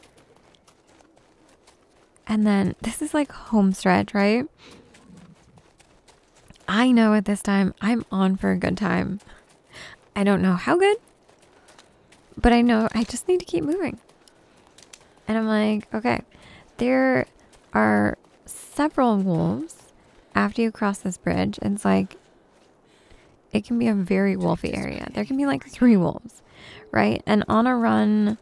A: And then this is like home stretch, right? I know at this time I'm on for a good time. I don't know how good, but I know I just need to keep moving. And I'm like, okay, there are several wolves after you cross this bridge. It's like, it can be a very wolfy area. There can be like three wolves, right? And on a run,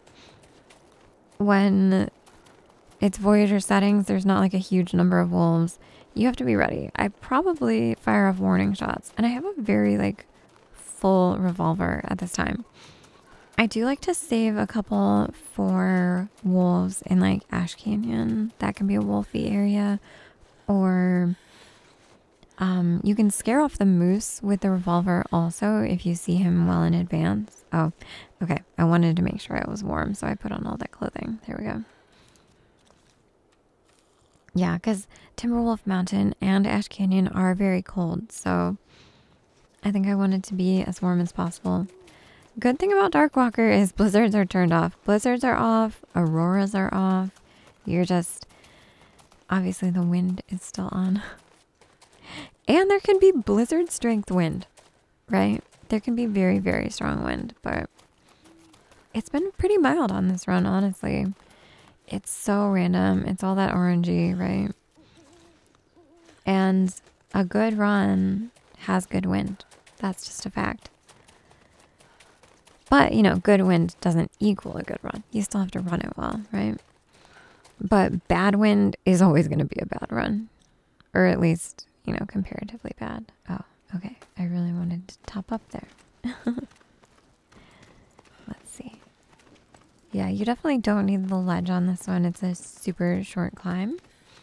A: when it's Voyager settings, there's not like a huge number of wolves. You have to be ready. I probably fire off warning shots, and I have a very like full revolver at this time. I do like to save a couple for wolves in like Ash Canyon. That can be a wolfy area. Or um, you can scare off the moose with the revolver also if you see him well in advance. Oh, okay. I wanted to make sure I was warm, so I put on all that clothing. There we go. Yeah, because Timberwolf Mountain and Ash Canyon are very cold, so I think I wanted to be as warm as possible. Good thing about Darkwalker is blizzards are turned off. Blizzards are off. Auroras are off. You're just... Obviously the wind is still on. And there can be blizzard strength wind, right? There can be very, very strong wind, but it's been pretty mild on this run, honestly. It's so random. It's all that orangey, right? And a good run has good wind. That's just a fact. But, you know, good wind doesn't equal a good run. You still have to run it well, right? But bad wind is always going to be a bad run. Or at least, you know, comparatively bad. Oh, okay. I really wanted to top up there. Let's see. Yeah, you definitely don't need the ledge on this one. It's a super short climb.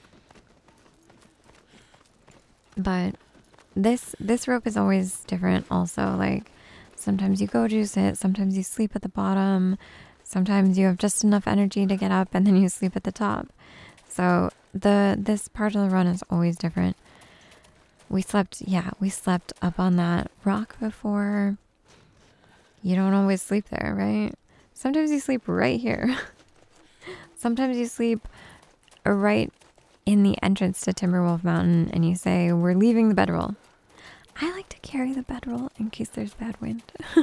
A: But this this rope is always different also. Like, sometimes you go juice it, sometimes you sleep at the bottom, sometimes you have just enough energy to get up and then you sleep at the top. So the this part of the run is always different. We slept, yeah, we slept up on that rock before. You don't always sleep there, right? Sometimes you sleep right here. Sometimes you sleep right in the entrance to Timberwolf Mountain and you say, we're leaving the bedroll. I like to carry the bedroll in case there's bad wind.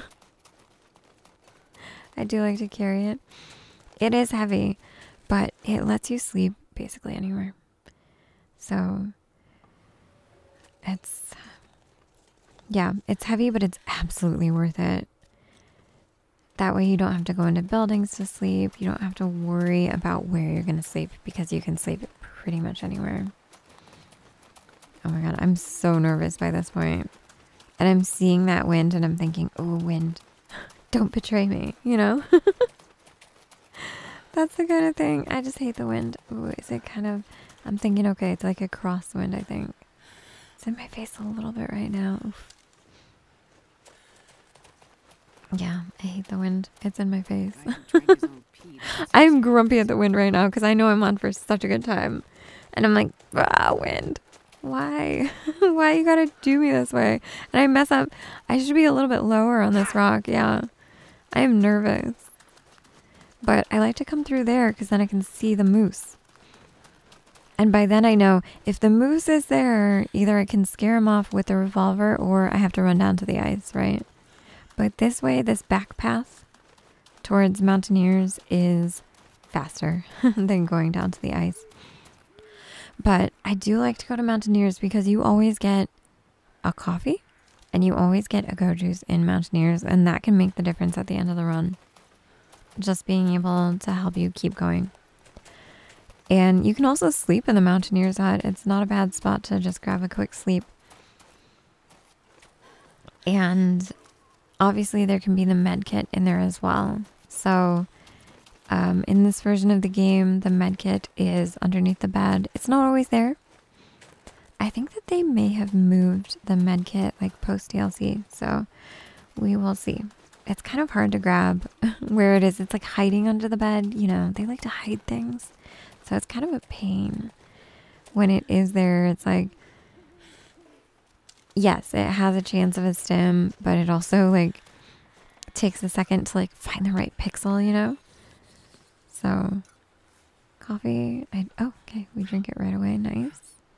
A: I do like to carry it. It is heavy, but it lets you sleep basically anywhere. So it's, yeah, it's heavy, but it's absolutely worth it. That way you don't have to go into buildings to sleep. You don't have to worry about where you're going to sleep because you can sleep pretty much anywhere. Oh my god, I'm so nervous by this point. And I'm seeing that wind and I'm thinking, oh, wind, don't betray me, you know? That's the kind of thing. I just hate the wind. Ooh, is it kind of... I'm thinking, okay, it's like a crosswind, I think. It's in my face a little bit right now. Oof. Yeah, I hate the wind. It's in my face. I'm grumpy at the wind right now because I know I'm on for such a good time. And I'm like, ah, wind. Why? Why you gotta do me this way? And I mess up. I should be a little bit lower on this rock. Yeah. I am nervous. But I like to come through there because then I can see the moose. And by then I know if the moose is there, either I can scare him off with the revolver or I have to run down to the ice, right? But this way, this back path towards Mountaineers is faster than going down to the ice. But I do like to go to Mountaineers because you always get a coffee and you always get a go juice in Mountaineers, and that can make the difference at the end of the run. Just being able to help you keep going. And you can also sleep in the Mountaineers hut. It's not a bad spot to just grab a quick sleep. And obviously there can be the med kit in there as well. So um, in this version of the game, the med kit is underneath the bed. It's not always there. I think that they may have moved the med kit like post D L C. So we will see. It's kind of hard to grab where it is. It's like hiding under the bed. You know, they like to hide things. So it's kind of a pain when it is there. It's like, yes, it has a chance of a stim, but it also like takes a second to like find the right pixel, you know? So coffee, I, oh, okay. We drink it right away. Nice.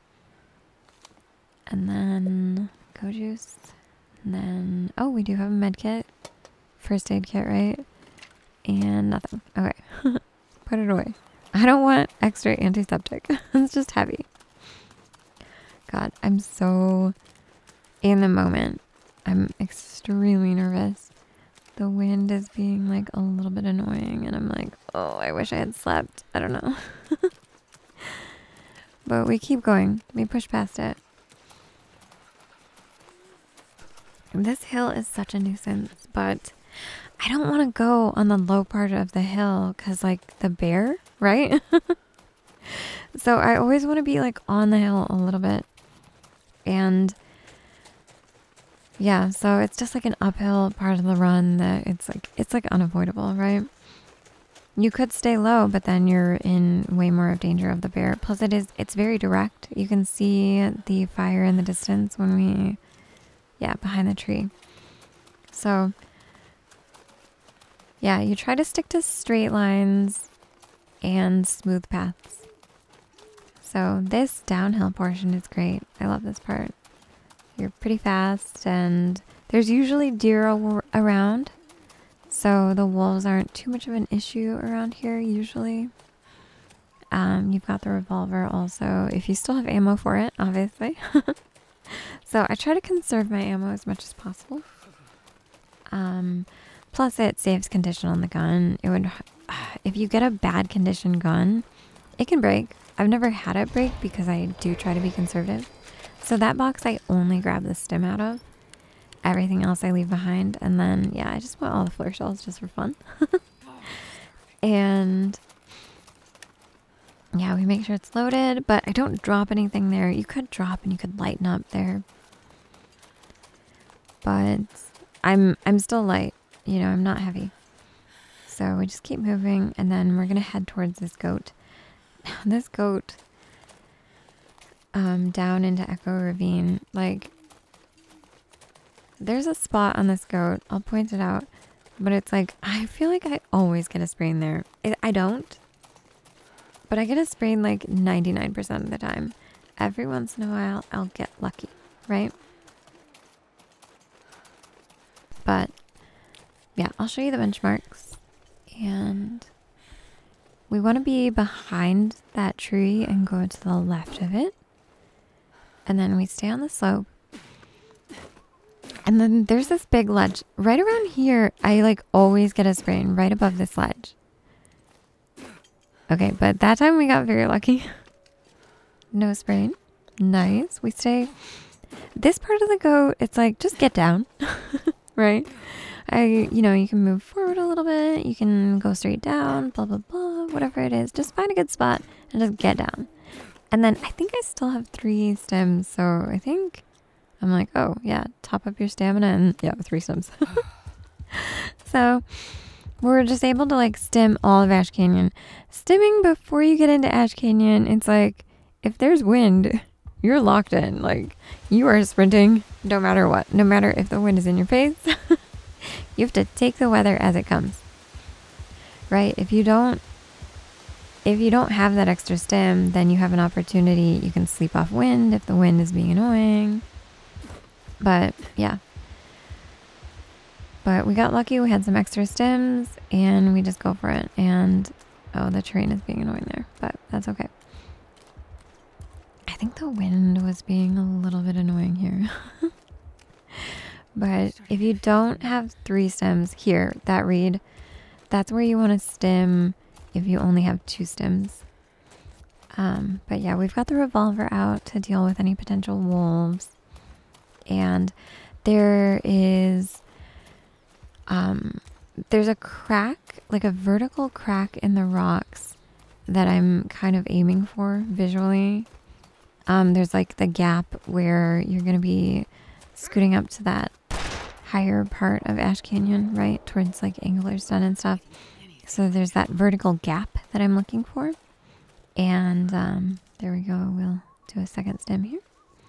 A: And then go juice. And then, oh, we do have a med kit. First aid kit, right? And nothing. Okay. Put it away. I don't want extra antiseptic. It's just heavy. God, I'm so in the moment. I'm extremely nervous. The wind is being like a little bit annoying and I'm like, oh, I wish I had slept. I don't know. But we keep going. We push past it. This hill is such a nuisance, but I don't want to go on the low part of the hill because like the bear, right? So I always want to be like on the hill a little bit. And yeah, so it's just like an uphill part of the run that it's like, it's like unavoidable, right? You could stay low, but then you're in way more of danger of the bear. Plus it is, it's very direct. You can see the fire in the distance when we, yeah, behind the tree. So yeah, you try to stick to straight lines and smooth paths. So this downhill portion is great. I love this part. You're pretty fast and there's usually deer around. So the wolves aren't too much of an issue around here usually. Um, you've got the revolver also, if you still have ammo for it, obviously. So I try to conserve my ammo as much as possible. Um, plus it saves condition on the gun. It would, if you get a bad condition gun, it can break. I've never had it break because I do try to be conservative. So that box I only grab the stim out of. Everything else I leave behind. And then, yeah, I just want all the flare shells just for fun. And yeah, we make sure it's loaded, but I don't drop anything there. You could drop and you could lighten up there. But I'm I'm still light, you know, I'm not heavy. So we just keep moving and then we're gonna head towards this goat. This goat um down into Echo Ravine, like there's a spot on this goat, I'll point it out, but it's like I feel like I always get a sprain there. I, I don't, but I get a sprain like ninety-nine percent of the time. Every once in a while I'll get lucky, right? But yeah, I'll show you the benchmarks. And we want to be behind that tree and go to the left of it. And then we stay on the slope. And then there's this big ledge. Right around here, I like always get a sprain right above this ledge. Okay, but that time we got very lucky. No sprain. Nice. We stay. This part of the goat, it's like, just get down. Right? I, you know, you can move forward a little bit. You can go straight down, blah, blah, blah, whatever it is. Just find a good spot and just get down. And then I think I still have three stems. So I think I'm like, oh, yeah, top up your stamina and yeah, three stems. So we're just able to like stim all of Ash Canyon. Stimming before you get into Ash Canyon, it's like, if there's wind, you're locked in. Like, you are sprinting no matter what. No matter if the wind is in your face. You have to take the weather as it comes. Right? If you don't if you don't have that extra stim, then you have an opportunity. You can sleep off wind if the wind is being annoying. But yeah. But we got lucky. We had some extra stims and we just go for it. And oh, the terrain is being annoying there, but that's okay. I think the wind was being a little bit annoying here. But if you don't have three stems here, that reed, that's where you want to stim if you only have two stems. Um, but yeah, we've got the revolver out to deal with any potential wolves. And there is, um, there's a crack, like a vertical crack in the rocks that I'm kind of aiming for visually. Um, there's like the gap where you're going to be scooting up to that higher part of Ash Canyon, right? Towards like Angler's Den and stuff. So there's that vertical gap that I'm looking for. And um, there we go. We'll do a second stem here.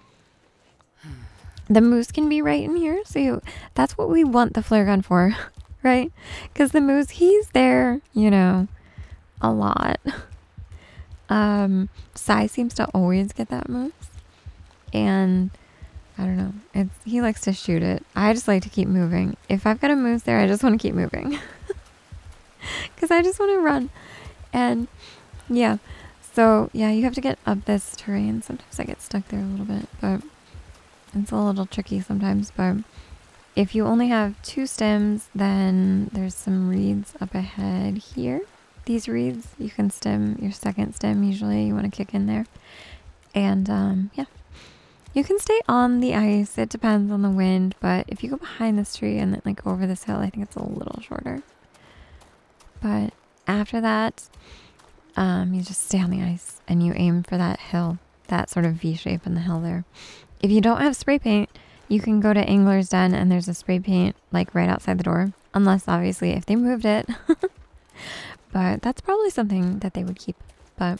A: The moose can be right in here. So you, that's what we want the flare gun for, right? Because the moose, he's there, you know, a lot. Um, Sai seems to always get that moose. And I don't know. It's he likes to shoot it. I just like to keep moving. If I've got a moose there, I just want to keep moving. Because I just want to run. And yeah. So yeah, you have to get up this terrain. Sometimes I get stuck there a little bit, but it's a little tricky sometimes. But if you only have two stims, then there's some reeds up ahead here. These reeds, you can stim your second stim usually. You want to kick in there. And um, yeah, you can stay on the ice. It depends on the wind. But if you go behind this tree and then like over this hill, I think it's a little shorter. But after that, um, you just stay on the ice and you aim for that hill, that sort of V shape in the hill there. If you don't have spray paint, you can go to Angler's Den and there's a spray paint like right outside the door. Unless obviously if they moved it. But that's probably something that they would keep. But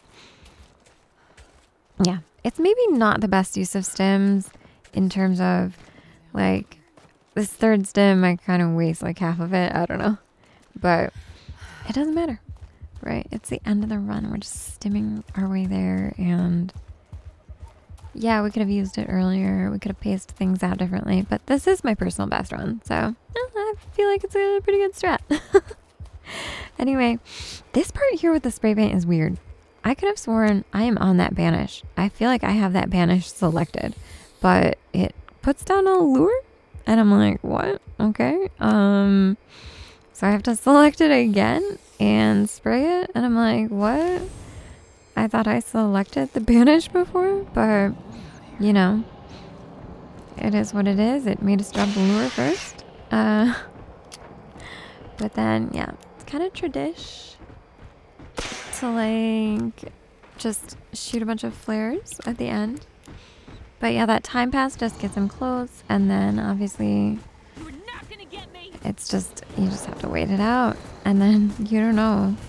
A: yeah, it's maybe not the best use of stims in terms of like this third stim, I kind of waste like half of it. I don't know. But it doesn't matter, right? It's the end of the run. We're just stimming our way there. And yeah, we could have used it earlier. We could have paced things out differently. But this is my personal best run. So I feel like it's a pretty good strat. Anyway, this part here with the spray paint is weird. I could have sworn I am on that banish. I feel like I have that banish selected. But it puts down a lure. And I'm like, what? Okay. Um... So I have to select it again and spray it. And I'm like, what? I thought I selected the banish before, but you know, it is what it is. It made us drop the lure first. Uh, but then, yeah, it's kind of tradish to like just shoot a bunch of flares at the end. But yeah, that time pass just gets him close. And then obviously it's just, you just have to wait it out. And then you don't know.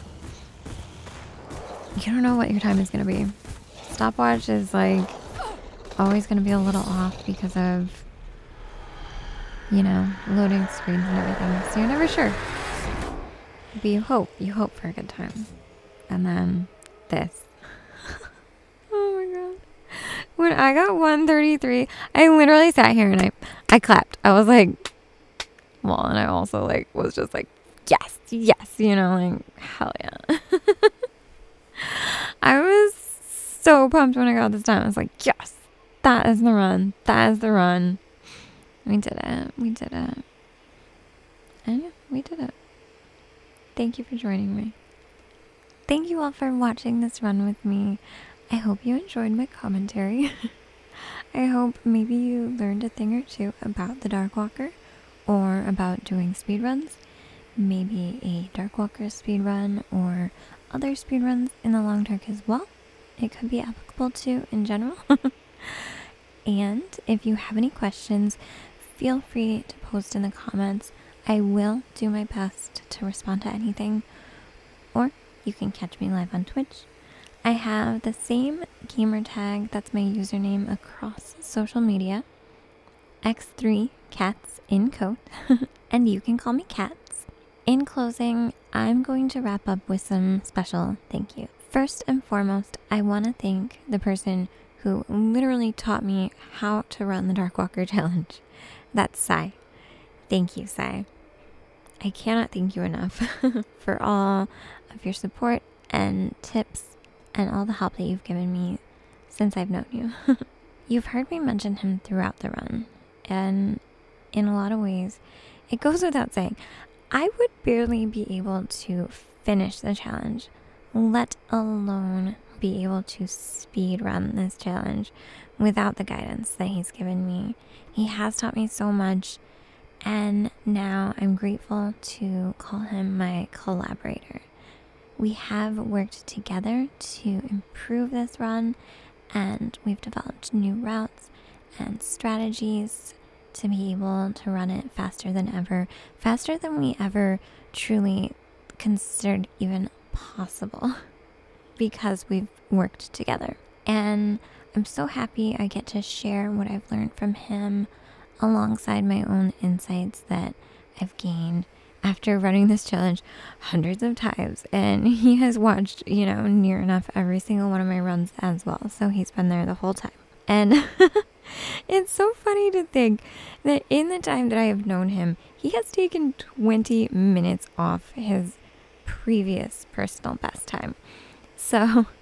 A: You don't know what your time is going to be. Stopwatch is like always going to be a little off because of, you know, loading screens and everything. So you're never sure. But you hope. You hope for a good time. And then this. Oh my god. When I got one thirty-three, I literally sat here and I, I clapped. I was like, well, and I also like was just like, yes, yes, you know, like hell yeah. I was so pumped when I got this time. I was like, yes, that is the run. That is the run. We did it. We did it. And yeah, we did it. Thank you for joining me. Thank you all for watching this run with me. I hope you enjoyed my commentary. I hope maybe you learned a thing or two about the Darkwalker. Or about doing speedruns, maybe a Darkwalker speedrun or other speedruns in the long dark as well. It could be applicable to in general. And if you have any questions, feel free to post in the comments. I will do my best to respond to anything. Or you can catch me live on Twitch. I have the same gamer tag, that's my username across social media. X three Cats in Coat, and you can call me Cats. In closing, I'm going to wrap up with some special thank you. First and foremost, I want to thank the person who literally taught me how to run the Darkwalker challenge. That's Sai. Thank you, Sai. I cannot thank you enough for all of your support and tips and all the help that you've given me since I've known you. You've heard me mention him throughout the run, and in a lot of ways, it goes without saying, I would barely be able to finish the challenge, let alone be able to speed run this challenge without the guidance that he's given me. He has taught me so much, and now I'm grateful to call him my collaborator. We have worked together to improve this run, and we've developed new routes and strategies to be able to run it faster than ever, faster than we ever truly considered even possible, because we've worked together. And I'm so happy I get to share what I've learned from him alongside my own insights that I've gained after running this challenge hundreds of times. And he has watched, you know, near enough every single one of my runs as well. So he's been there the whole time. And it's so funny to think that in the time that I have known him, he has taken twenty minutes off his previous personal best time. So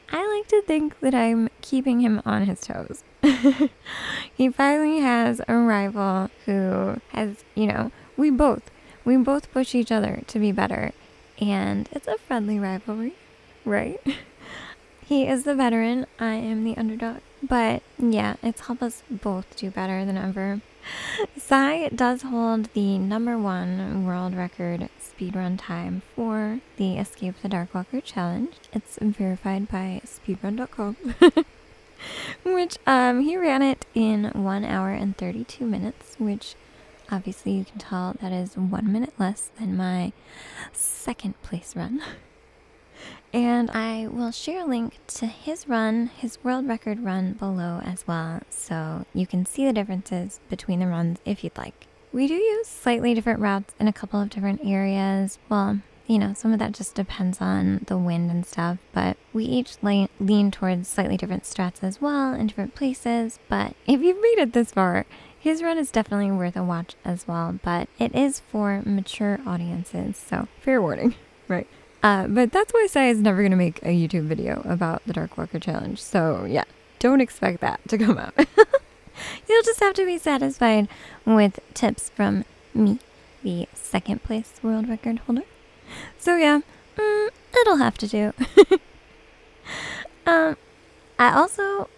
A: I like to think that I'm keeping him on his toes. He finally has a rival who has, you know, we both, we both push each other to be better. And it's a friendly rivalry, right? He is the veteran, I am the underdog. But yeah, it's helped us both do better than ever. Sai does hold the number one world record speedrun time for the Escape the Darkwalker challenge. It's verified by speedrun dot com. Which, um, he ran it in one hour and thirty-two minutes, which obviously you can tell that is one minute less than my second place run. And I will share a link to his run, his world record run below as well, so you can see the differences between the runs if you'd like. We do use slightly different routes in a couple of different areas. Well, you know, some of that just depends on the wind and stuff, but we each lean, lean towards slightly different strats as well in different places. But if you've made it this far, his run is definitely worth a watch as well, but it is for mature audiences, so fair warning, right? Uh, but that's why Sai is never going to make a YouTube video about the Darkwalker challenge. So yeah, don't expect that to come out. You'll just have to be satisfied with tips from me, the second place world record holder. So yeah, mm, it'll have to do. um, I also,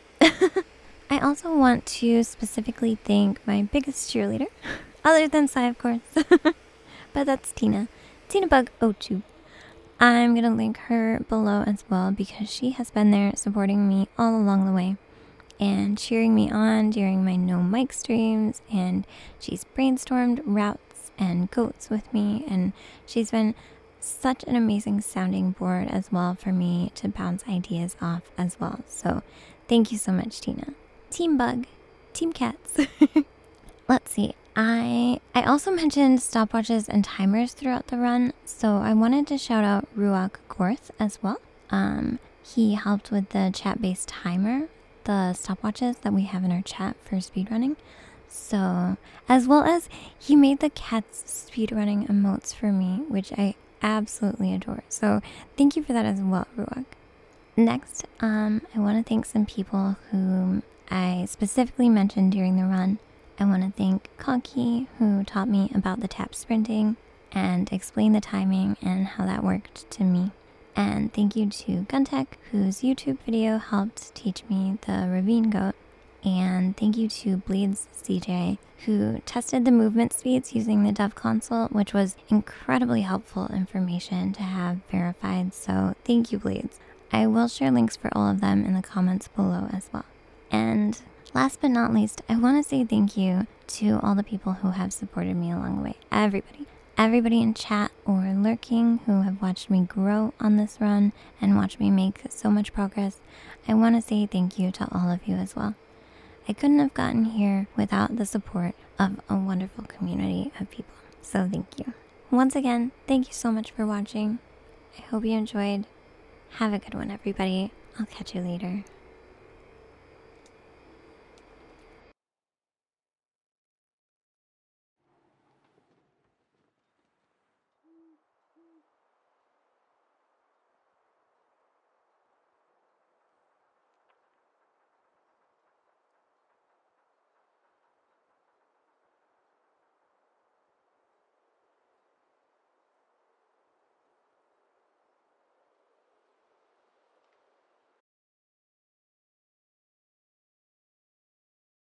A: I also want to specifically thank my biggest cheerleader, other than Sai, of course, but that's Tina, Tina Bug oh two. I'm going to link her below as well because she has been there supporting me all along the way and cheering me on during my no mic streams, and she's brainstormed routes and goats with me, and she's been such an amazing sounding board as well for me to bounce ideas off as well. So thank you so much, Tina. Team Bug, Team Cats. Let's see. I I also mentioned stopwatches and timers throughout the run, so I wanted to shout out Ruak Gorth as well. Um, he helped with the chat-based timer, the stopwatches that we have in our chat for speedrunning. So, as well as he made the cats speedrunning emotes for me, which I absolutely adore. So, thank you for that as well, Ruak. Next, um, I want to thank some people whom I specifically mentioned during the run. I want to thank Conky, who taught me about the tap sprinting and explained the timing and how that worked to me. And thank you to Guntech, whose YouTube video helped teach me the ravine goat. And thank you to Bleeds C J, who tested the movement speeds using the dev console, which was incredibly helpful information to have verified. So thank you, Bleeds. I will share links for all of them in the comments below as well. And last but not least, I want to say thank you to all the people who have supported me along the way. Everybody. Everybody in chat or lurking who have watched me grow on this run and watched me make so much progress. I want to say thank you to all of you as well. I couldn't have gotten here without the support of a wonderful community of people. So thank you. Once again, thank you so much for watching. I hope you enjoyed. Have a good one, everybody. I'll catch you later.